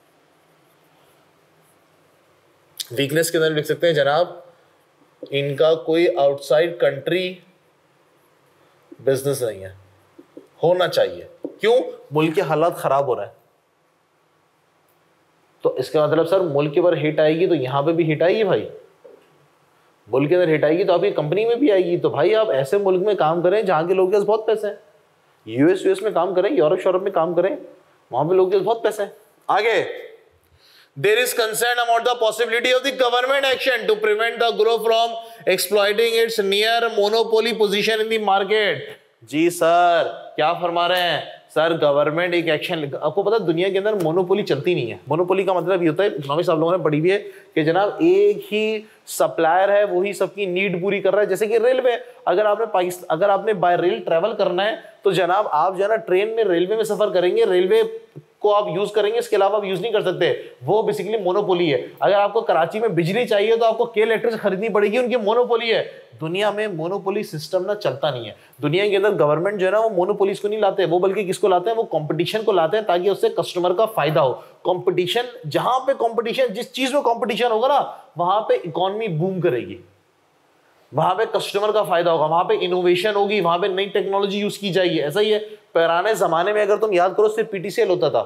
वीकनेस के अंदर लिख सकते हैं जनाब इनका कोई आउटसाइड कंट्री बिजनेस नहीं है, होना चाहिए। क्यों? मुल्क के हालात खराब हो रहा है, तो इसका मतलब सर मुल्क के ऊपर हिट आएगी तो यहां पे भी हिट आएगी भाई, मुल्क के अंदर हिट आएगी तो आपकी कंपनी में भी आएगी। तो भाई आप ऐसे मुल्क में काम करें जहां के लोगों के पास बहुत पैसे हैं, यूएस में काम करें, यूरोप में काम करें, वहां पे लोगों के पास बहुत पैसे हैं। आगे there is concern about the possibility of the government action to prevent the grow from exploiting its near monopoly position in the market. जी सर क्या फरमा रहे हैं सर? गवर्नमेंट एक एक्शन, आपको पता है दुनिया के अंदर मोनोपोली चलती नहीं है। मोनोपोली का मतलब ये होता है, इकोनॉमिक्स आप लोगों ने पढ़ी हुई है कि जनाब एक ही सप्लायर है, वही सबकी नीड पूरी कर रहा है। जैसे कि रेलवे, अगर आपने बाय रेल ट्रैवल करना है तो जनाब आप जो है ना ट्रेन में, रेलवे में सफर करेंगे, रेलवे को आप यूज करेंगे, इसके अलावा आप यूज नहीं कर सकते। वो बेसिकली मोनोपोली है। अगर आपको कराची में बिजली चाहिए तो आपको के इलेक्ट्रिक खरीदनी पड़ेगी, उनकी मोनोपोली है। दुनिया में मोनोपोली सिस्टम ना चलता नहीं है। दुनिया के अंदर गवर्नमेंट जो है ना वो मोनोपोलीज को नहीं लाते, वो बल्कि किसको लाते हैं? वो कंपटीशन को लाते हैं ताकि उससे कस्टमर का फायदा हो। कंपटीशन, जहां पे कंपटीशन, जिस चीज में कंपटीशन होगा ना वहां पे इकोनॉमी बूम करेगी, वहां पे कस्टमर का फायदा होगा, वहां पे इनोवेशन होगी, वहां पे नई टेक्नोलॉजी यूज की जाएगी। ऐसा ही है, पुराने जमाने में अगर तुम याद करो सिर्फ पीटीसीएल होता था,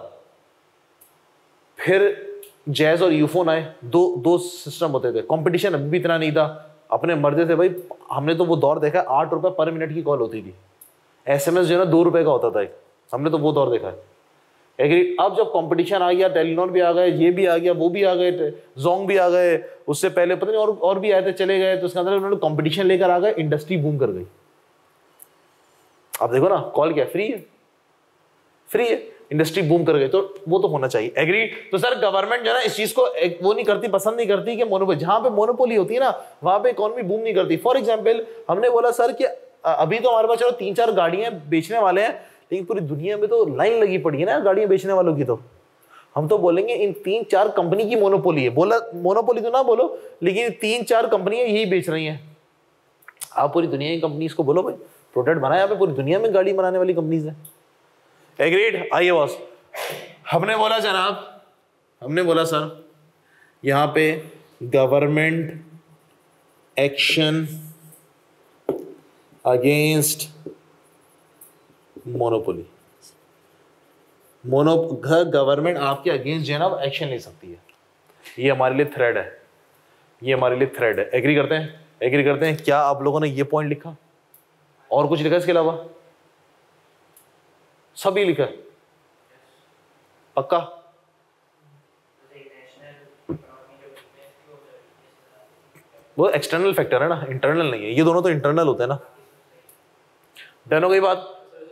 फिर जैज और यूफोन आए, दो सिस्टम होते थे। कंपटीशन अभी भी इतना नहीं था, अपने मर्दे थे भाई। हमने तो वो दौर देखा है, 8 रुपए पर मिनट की कॉल होती थी, एसएमएस जो है ना 2 रुपए का होता था एक, हमने तो वो दौर देखा है। एग्री। अब जब कंपटीशन आ गया, टेलीनॉर भी आ गए, ये भी आ गया, वो भी आ गए, जोंग भी आ गए, उससे पहले पता नहीं और भी आए थे, चले गए, तो उसके अंदर उन्होंने कंपटीशन लेकर आ गए, इंडस्ट्री बूम कर गई। आप देखो ना, कॉल क्या फ्री है, फ्री है, इंडस्ट्री बूम कर गई, तो वो तो होना चाहिए। एग्री। तो सर गवर्नमेंट जो है ना इस चीज को वो नहीं करती, पसंद नहीं करती कि मोनोपोली, जहां पे मोनोपोली होती है ना वहां पे इकोनॉमी बूम नहीं करती। फॉर एग्जांपल हमने बोला सर कि अभी तो हमारे पास चलो 3-4 गाड़ियां बेचने वाले हैं, लेकिन पूरी दुनिया में तो लाइन लगी पड़ी है ना गाड़ियां बेचने वालों की। तो हम तो बोलेंगे इन 3-4 कंपनी की मोनोपोली है। बोला मोनोपोली तो ना बोलो, लेकिन 3-4 कंपनियां यही बेच रही हैं। आप पूरी दुनिया की कंपनीज को बोलो भाई प्रोडक्ट बनाए, यहाँ पे पूरी दुनिया में गाड़ी बनाने वाली कंपनीज है। एग्रीड। आइए बॉस, हमने बोला जनाब, हमने बोला सर यहां पे government action against monopoly. Government आपके अगेंस्ट जो है ना एक्शन ले सकती है। ये हमारे लिए थ्रेड है, ये हमारे लिए थ्रेड है। एग्री करते हैं? एग्री करते हैं। क्या आप लोगों ने ये पॉइंट लिखा और कुछ लिखा इसके अलावा? सभी लिखा है पक्का? वो एक्सटर्नल फैक्टर है ना, इंटरनल नहीं है। ये दोनों तो इंटरनल होते हैं ना। डन हो गई बात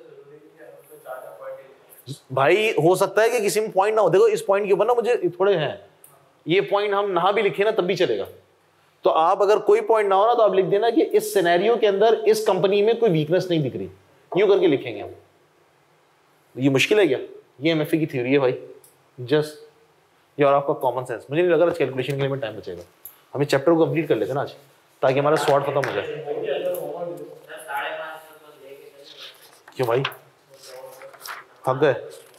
भाई? हो सकता है कि किसी में पॉइंट ना हो। देखो इस पॉइंट के ऊपर ना मुझे थोड़े हैं, ये पॉइंट हम ना भी लिखे ना तब भी चलेगा। तो आप अगर कोई पॉइंट ना हो ना तो आप लिख देना कि इस सिनेरियो के अंदर इस कंपनी में कोई वीकनेस नहीं दिख रही, यूं करके लिखेंगे हम। ये मुश्किल है क्या? ये एमएफए की थ्योरी है भाई, जस्ट ये और आपका कॉमन सेंस। मुझे नहीं लग रहा कैलकुलेशन के लिए टाइम बचेगा। हमें चैप्टर को कंप्लीट कर लेते हैं ना आज, ताकि हमारा शॉर्ट खत्म हो जाए। क्यों भाई थक गए?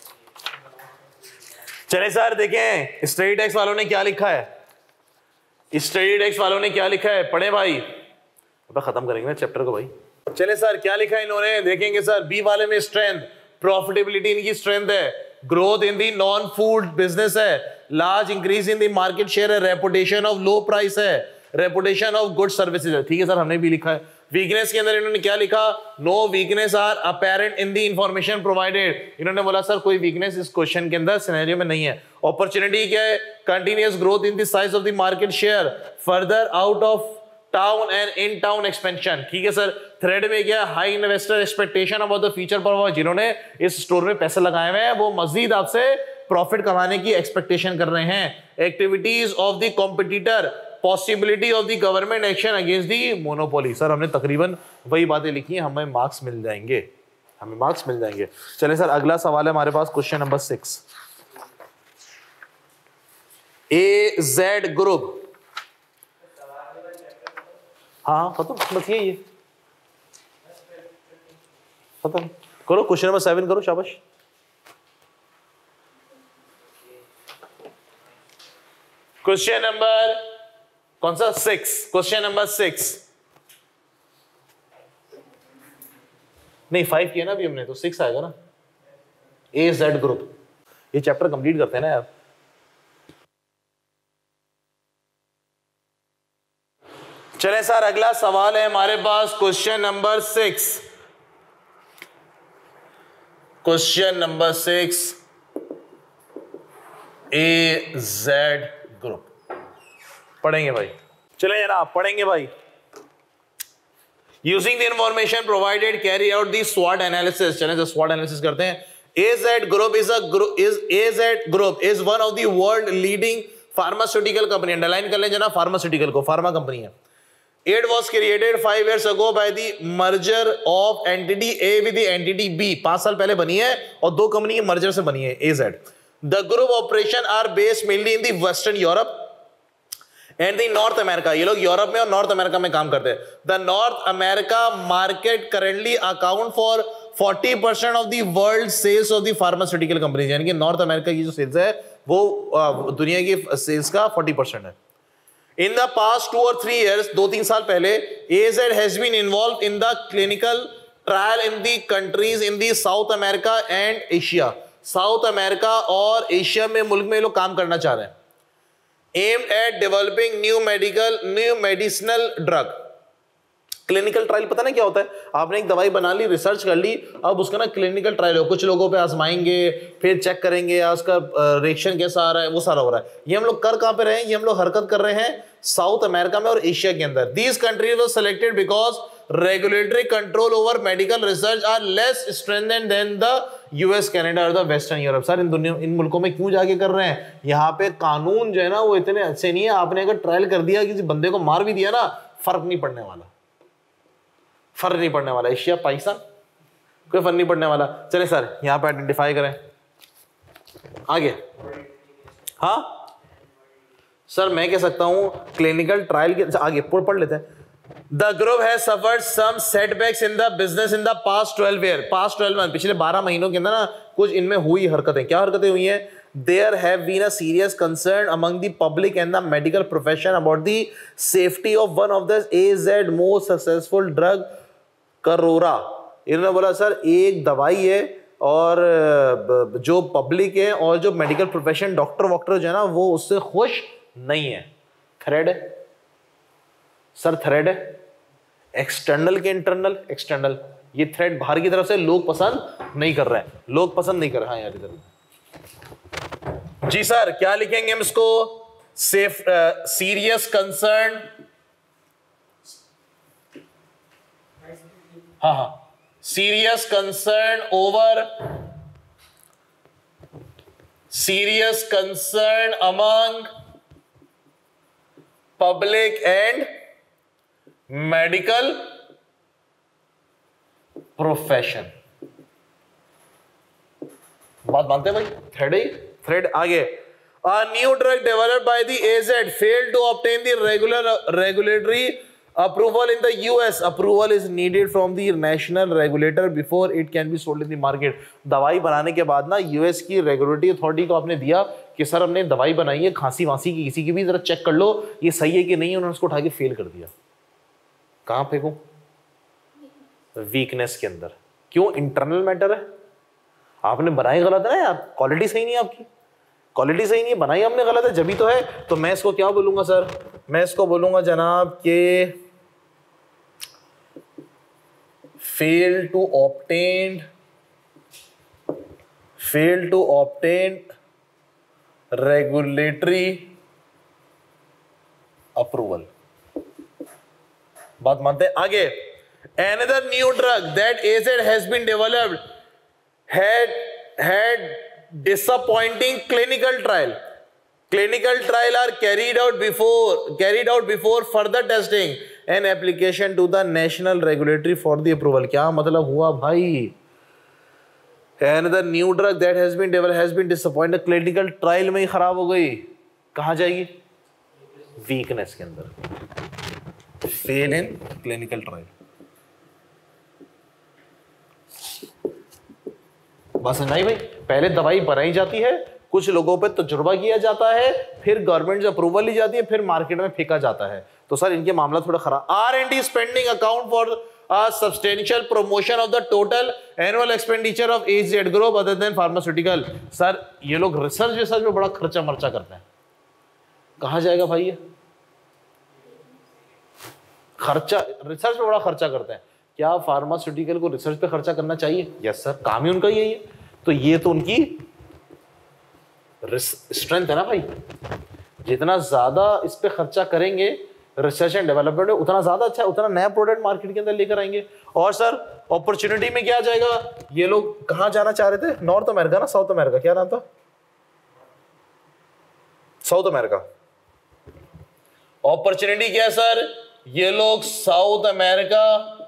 चले सर देखें स्टडी टैक्स वालों ने क्या लिखा है, स्टडी टैक्स वालों ने क्या लिखा है, पढ़े भाई। अब खत्म करेंगे ना चैप्टर को भाई। चले सर क्या लिखा है इन्होंने, देखेंगे सर। बी वाले में स्ट्रेंथ, प्रॉफिटेबिलिटी इनकी स्ट्रेंथ है, growth in the non food business है, large increase in the market share है, रेपुटेशन ऑफ लो प्राइस है, रेपुटेशन ऑफ गुड सर्विसेज है। ठीक है सर, हमने भी लिखा है। वीकनेस के अंदर इन्होंने क्या लिखा? No weakness are apparent in the information provided. इन्होंने बोला सर कोई वीकनेस इस क्वेश्चन के अंदर सिनेरियो में नहीं है। अपॉर्चुनिटी क्या है? Continuous growth in the size of the market share, further out of town and in town expansion, ठीक है सर। थ्रेड में क्या, high investor expectation about the future performance, जिन्होंने इस स्टोर में पैसे लगाए हुए हैं वो मजीद आपसे प्रॉफिट कमाने की एक्सपेक्टेशन कर रहे हैं। Activities of the competitor, possibility of the government action against the monopoly. Sir हमने तकरीबन वही बातें लिखी हैं, हमें मार्क्स मिल जाएंगे, हमें मार्क्स मिल जाएंगे। चलिए सर अगला सवाल है हमारे पास, क्वेश्चन नंबर 6। AZ ग्रुप, हाँ खत्म, बस यही है, खत्म करो। क्वेश्चन नंबर 7 करो, शाबाश। क्वेश्चन नंबर कौन सा, 6, क्वेश्चन नंबर 6, नहीं 5 किया ना अभी हमने, तो 6 आएगा ना। AZ ग्रुप, ये चैप्टर कंप्लीट करते हैं ना यार। चले सर अगला सवाल है हमारे पास, question number 6, question number 6, AZ group पढ़ेंगे भाई। चले जनाब पढ़ेंगे भाई। Using the information provided carry out the स्वॉट एनालिसिस। चलें तो स्वॉट एनालिसिस करते हैं। AZ group is one of the world leading pharmaceutical company. Underline कर लें जनाब, फार्मास्यूटिकल को, फार्मा कंपनी है। It was created 5 years ago by the merger of entity A with the entity B। 5 साल पहले बनी है और 2 कंपनी के मर्जर से बनी है AZ। The group operation are based mainly in the Western Europe and the North America। ये लोग यूरोप में और नॉर्थ अमेरिका में काम करते हैं। The North America market currently account for 40% of the world sales of the pharmaceutical companies। यानी कि नॉर्थ अमेरिका की जो सेल्स है वो दुनिया की सेल्स का 40% है। In the past 2 or 3 years, 2-3 साल पहले, AZ has been involved in the clinical trial in the countries in the South America and Asia। South America और एशिया में मुल्क में लोग काम करना चाह रहे हैं। Aimed at developing new medicinal drug। Clinical trial पता ना क्या होता है, आपने एक दवाई बना ली, रिसर्च कर ली, अब उसका ना क्लिनिकल ट्रायल हो, कुछ लोगों पे आजमाएंगे, फिर चेक करेंगे उसका रिएक्शन कैसा आ रहा है, वो सारा हो रहा है। ये हम लोग कर कहां पे रहे हैं, ये हम लोग हरकत कर रहे हैं साउथ अमेरिका में और एशिया के अंदर। These countries were selected because regulatory control over medical research are less strengthened than the US, Canada और द वेस्टर्न यूरोप। सर इन मुल्कों में क्यों जाके कर रहे हैं, यहाँ पे कानून जो है ना वो इतने अच्छे नहीं है। आपने अगर ट्रायल कर दिया, किसी बंदे को मार भी दिया ना, फर्क नहीं पड़ने वाला, फर्क नहीं पड़ने वाला। एशिया पाकिस्तान कोई फर्क नहीं पड़ने वाला। चले सर यहां पे आइडेंटिफाई करें, आगे। हाँ सर मैं कह सकता हूं क्लिनिकल ट्रायल के आगे पढ़ लेते हैं। The group has suffered some setbacks in the business in the past 12 year. Past 12 month, पिछले 12 महीनों के अंदर ना कुछ इनमें हुई हरकतें। क्या हरकतें हुई हैं? There have been a serious concern among the public and the medical profession about the safety of one of the AZ most successful drug, करोरा। इन्होंने बोला सर एक दवाई है और जो पब्लिक है और जो मेडिकल प्रोफेशन डॉक्टर वॉक्टर जो है ना वो उससे खुश नहीं है। थ्रेड है सर, थ्रेड है एक्सटर्नल के इंटरनल। एक्सटर्नल ये थ्रेड बाहर की तरफ से लोग पसंद नहीं कर रहे हैं, लोग पसंद नहीं कर रहे हैं। हाँ यार इधर जी सर क्या लिखेंगे हम इसको? सेफ सीरियस कंसर्न, हाँ serious concern over, serious concern among public and medical profession. बात मानते हैं भाई? थ्रेड ही थ्रेड। आगे, a new drug developed by the AZ failed to obtain the regulatory approval in the US. Approval is needed from the national regulator before it can be sold in the market. दवाई बनाने के बाद ना US की regulatory authority को आपने दिया कि सर हमने दवाई बनाई है खांसी वांसी की, किसी की भी जरा चेक कर लो ये सही है कि नहीं। उन्होंने उसको उठा के फेल कर दिया। कहां फेंकूं? वीकनेस के अंदर। क्यों? इंटरनल मैटर है। आपने बनाई गलत है ना यार, क्वालिटी सही नहीं है आपकी, क्वालिटी सही नहीं है, बनाई हमने गलत है जब तो है। तो मैं इसको क्या बोलूंगा सर? मैं इसको बोलूंगा जनाब के fail to obtain regulatory approval. बात मानते हैं। आगे, another new drug that AZ has been developed had disappointing clinical trial. Clinical trial are carried out before further testing and application to the national regulatory for the approval. क्या मतलब हुआ भाई? Another new drug that has been developed has been disappointed. Clinical trial में ही खराब हो गई, कहाँ जाएगी? Weakness के अंदर, fail in clinical trial. बस नहीं भाई, पहले दवाई बनाई जाती है, कुछ लोगों पे तजुर्बा किया जाता है, फिर गवर्नमेंट से अप्रूवल ली जाती है, फिर मार्केट में फेंका जाता है। तो सर इनके मामला थोड़ा खराब। R&D spending account for a substantial promotion of the total annual expenditure of AZ group other than pharmaceutical. Sir ये लोग रिसर्च में बड़ा खर्चा मर्चा करते हैं, कहाँ जाएगा भाई ये खर्चा? रिसर्च में बड़ा खर्चा करते हैं। क्या फार्मास्यूटिकल को रिसर्च पे खर्चा करना चाहिए? यस सर, काम ही उनका यही है। तो ये तो उनकी स्ट्रेंथ है ना भाई, जितना ज्यादा इस पे खर्चा करेंगे रिसर्च एंड डेवलपमेंट में, उतना ज्यादा अच्छा है, उतना नया प्रोडक्ट मार्केट के अंदर लेकर आएंगे। और सर अपॉर्चुनिटी में क्या जाएगा? ये लोग कहां जाना चाह रहे थे? नॉर्थ अमेरिका ना साउथ अमेरिका, क्या नाम था? South America. अपॉर्चुनिटी क्या है सर? ये लोग साउथ अमेरिका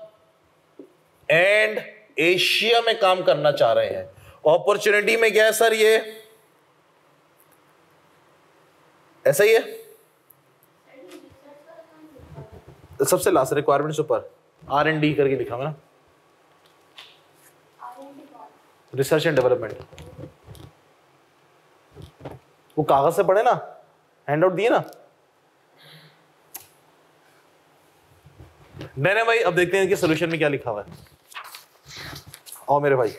एंड एशिया में काम करना चाह रहे हैं। अपॉर्चुनिटी में क्या है सर? ये ऐसा ही है, सबसे लास्ट रिक्वायरमेंट्स ऊपर R&D करके लिखा मैंने, रिसर्च एंड डेवलपमेंट। वो कागज से पढ़े ना, हैंड आउट दिए ना। नहीं भाई, अब देखते हैं कि सोल्यूशन में क्या लिखा हुआ है। आओ मेरे भाई,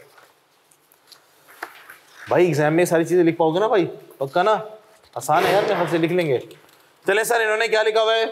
एग्जाम में सारी चीजें लिख पाओगे ना भाई? पक्का ना? आसान है यार, मैं हाथ से लिख लेंगे। चले सर, इन्होंने क्या लिखा हुआ है?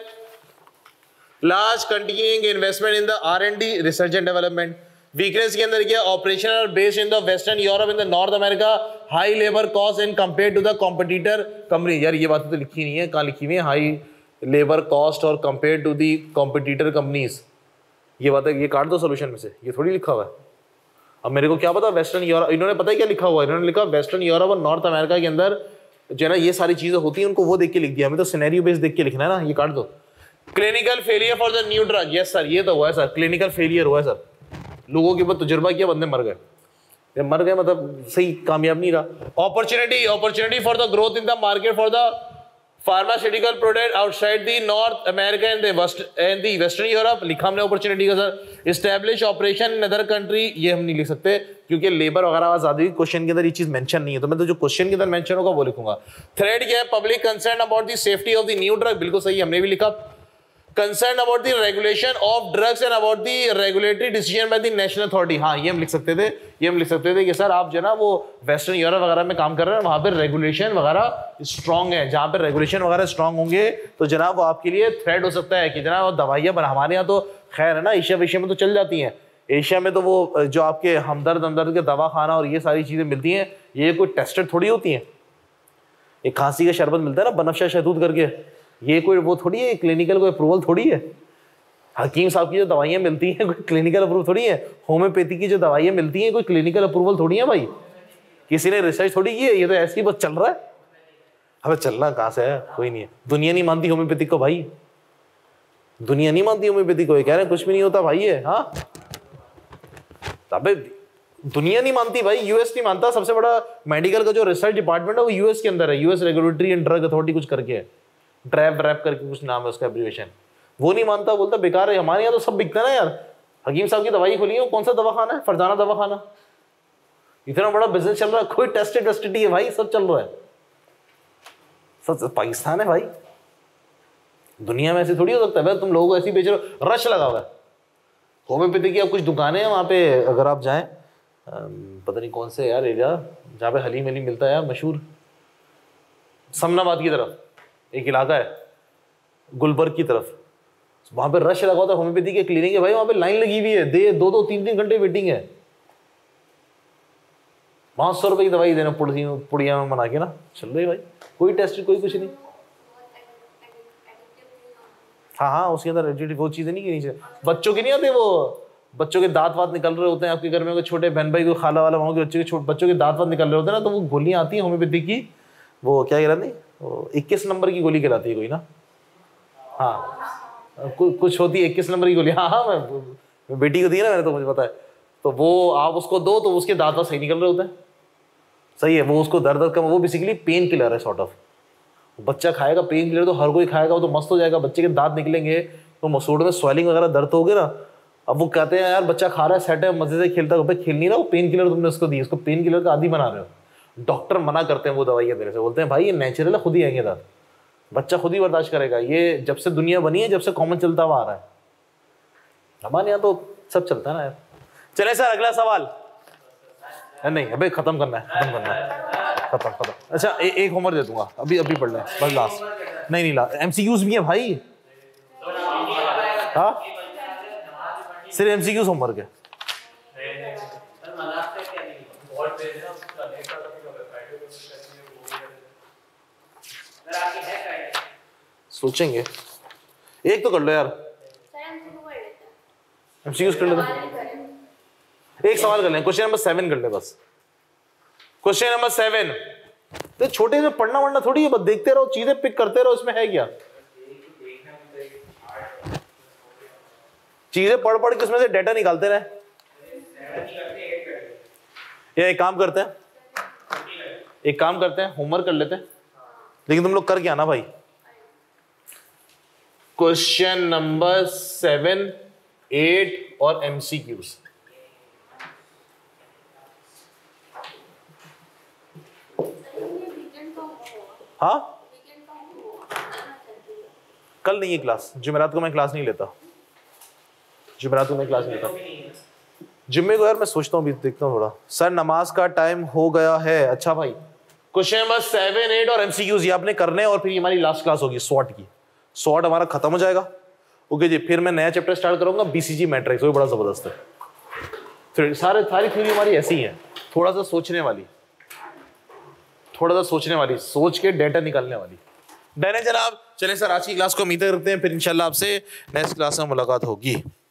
Large continuing investment in the R&D research and development. Weakness के अंदर क्या? Operation are based in the western Europe in the North America, high labour cost and compare to the competitor company. यार ये बातें तो लिखी नहीं है, कहाँ लिखी हुई है? हाई लेबर कॉस्ट और compare to the competitor companies. ये बात है, ये काट दो सोल्यूशन में से, ये थोड़ी लिखा हुआ है। अब मेरे को क्या पता वेस्टर्न यूरोप, इन्होंने पता है क्या लिखा हुआ है? इन्होंने लिखा वेस्टर्न यूरोप और नॉर्थ अमेरिका के अंदर जो है ना ये सारी चीजें होती हैं, उनको वो देख के लिख दिया। हमें तो सिनेरियो बेस्ड देख के लिखना है ना, ये काट दो। Clinical failure for the new drug. Yes sir, ये तो हुआ है सर, क्लिनिकल फेलियर हुआ है सर। लोगों के ऊपर तजुर्बा किया, बंदे मर गए। मर गए मतलब सही कामयाब नहीं रहा। Opportunity for the growth in the market for the pharmaceutical product outside the North America and the western Europe. लिखा हमने अपॉर्चुनिटी का sir. Establish operation in other country, ये हम नहीं लिख सकते क्योंकि लेबर वगैरह ज्यादा क्वेश्चन के अंदर ये चीज मेंशन नहीं है, तो मैं तो जो क्वेश्चन के अंदर मेंशन होगा वो लिखूंगा। थ्रेड क्या है? Public concern about the safety of the new drug. बिल्कुल सही, हमने भी लिखा। Concern about the regulation of drugs and about the regulatory decision by the national authority. हाँ, ये हम लिख सकते थे, ये हम लिख सकते थे कि सर आप जो है ना वो वेस्टर्न यूरोप वगैरह में काम कर रहे हैं, वहां पर रेगुलेशन वगैरह स्ट्रांग है। जहां पर रेगुलेशन वगैरह स्ट्रांग होंगे तो जनाब वो आपके लिए थ्रेट हो सकता है कि जनाब दवाइयां बना। हमारे यहाँ तो खैर है ना, एशिया में तो चल जाती हैं। एशिया में तो वो जो आपके हमदर्द के दवा खाना और ये सारी चीजें मिलती हैं, ये कोई टेस्टेड थोड़ी होती हैं। एक खांसी का शरबत मिलता है ना बनफशा शहतूत करके, ये कोई वो थोड़ी है, क्लिनिकल कोई अप्रूवल थोड़ी है। हकीम साहब की जो दवाइयाँ मिलती हैं कोई क्लिनिकल अप्रूवल थोड़ी है। होम्योपैथी की जो दवाइयाँ मिलती हैं कोई क्लिनिकल अप्रूवल थोड़ी है भाई, किसी ने रिसर्च थोड़ी की है, ये तो ऐसे ही बस चल रहा है। अबे चलना कहाँ से है? कोई नहीं है। दुनिया नहीं मानती होम्योपैथिक को भाई, दुनिया नहीं मानती होम्योपैथिक को। कह रहे कुछ भी नहीं होता भाई है। हाँ अबे दुनिया नहीं मानती भाई, यूएस नहीं मानता। सबसे बड़ा मेडिकल का जो रिसर्च डिपार्टमेंट है वो यूएस के अंदर है, US regulatory and drug authority कुछ करके है, ड्रैप रैप करके कुछ नाम है उसका एब्रिविएशन। वो नहीं मानता, बोलता बेकार है। हमारे यहाँ तो सब बिकता है ना यार। हकीम साहब की दवाई खोली है, कौन सा दवाखाना है? फरजाना दवाखाना। इतना बड़ा बिजनेस चल रहा है, कोई टेस्टेड है भाई, सब चल रहा है। सब पाकिस्तान है भाई, दुनिया में ऐसे थोड़ी हो सकता है भाई। तुम लोगों को ऐसे ही बेच रहे हो, रश लगा हुआ है। होम्योपैथी की अब कुछ दुकानें हैं वहाँ पे, अगर आप जाएं, पता नहीं कौन से यार एरिया जहाँ पे हलीम मिलता है यार, मशहूर समनाबाद की तरफ एक इलाका है, गुलबर्ग की तरफ, वहाँ पे रश लगा होता है। होम्योपैथी के क्लिनिक है भाई, वहाँ पे लाइन लगी हुई है, 2-3 घंटे वेटिंग है। 500 रुपए की दवाई देना पुड़िया में बना के ना, चल रही भाई, कोई टेस्ट कोई कुछ नहीं। हाँ हाँ, उसके अंदर एसिडिटी वो चीज़ें नहीं गिनी चाहिए। बच्चों के नहीं होते वो, बच्चों के दांत वात निकल रहे होते हैं आपके घर में, कोई छोटे बहन भाई को खाला वाला माओ के बच्चों के दांत वात निकल रहे होते हैं ना, तो वो गोलियाँ आती हैं होम्योपैथी की, वो क्या कहलाती, वो 21 नंबर की गोली कहलाती है कोई ना, हाँ कुछ होती है 21 नंबर की गोली। हाँ हाँ, मैं बेटी को दी ना मैंने, तो मुझे पता है। तो वो आप उसको दो तो उसके दांत वात सही निकल रहे होते हैं। सही है, वो उसको दर्द कम, वो बेसिकली पेन किलर है सॉर्ट ऑफ। बच्चा खाएगा पेन किलर तो हर कोई खाएगा, वो तो मस्त हो जाएगा। बच्चे के दांत निकलेंगे तो मसूड़ में स्वेलिंग वगैरह दर्द होगे ना, अब वो कहते हैं यार बच्चा खा रहा है सेट है मजे से खेलता है, खेल नहीं रहा, वो पेन किलर तुमने उसको दी, उसको पेन किलर का आदी बना रहे हो। डॉक्टर मना करते हैं वो दवाइयाँ देने से, बोलते हैं भाई ये नेचुरल है, खुद ही आएंगे दांत, बच्चा खुद ही बर्दाश्त करेगा। ये जब से दुनिया बनी है, जब से कॉमन चलता हुआ आ रहा है, हमारे यहाँ तो सब चलता है ना यार। चले सर अगला सवाल। नहीं अबे खत्म करना है, खत्म करना है, खत्म। अच्छा एक होमवर्क दे दूंगा, अभी पढ़ लें बस लास्ट। नहीं MCQs भी है भाई, हाँ सिर्फ MCQs होमवर्क है। सोचेंगे, एक तो कर लो यार, MCQs कर लेते, एक सवाल कर लें, क्वेश्चन नंबर 7 कर ले बस। क्वेश्चन नंबर 7, तो छोटे में पढ़ना वढ़ना थोड़ी है, बस देखते रहो, चीजें पिक करते रहो, इसमें है क्या। चीजें पढ़ के उसमें से डेटा निकालते रहे। ये एक काम करते हैं, होमवर्क कर लेते हैं, लेकिन तुम लोग कर क्या ना भाई। क्वेश्चन नंबर 7, 8 और MCQs। हाँ कल नहीं है क्लास, जुमेरात को मैं क्लास नहीं लेता, जुम्मे को यार मैं सोचता हूँ, देखता हूँ थोड़ा। सर नमाज का टाइम हो गया है। अच्छा भाई, क्वेश्चन नंबर 7, 8 और MCQs ये आपने करने हैं, और फिर हमारी लास्ट क्लास होगी SWOT की। SWOT हमारा खत्म हो जाएगा, ओके जी। फिर मैं नया चैप्टर स्टार्ट करूंगा, BCG मैट्रिक्स, वो बड़ा जबरदस्त है। फिर सारी थ्योरी हमारी ऐसी है, थोड़ा सा सोचने वाली, सोच के डेटा निकालने वाली। डन है जनाब। चलें सर, आज की क्लास को उम्मीद करते हैं, फिर इंशाल्लाह आपसे नेक्स्ट क्लास में मुलाकात होगी।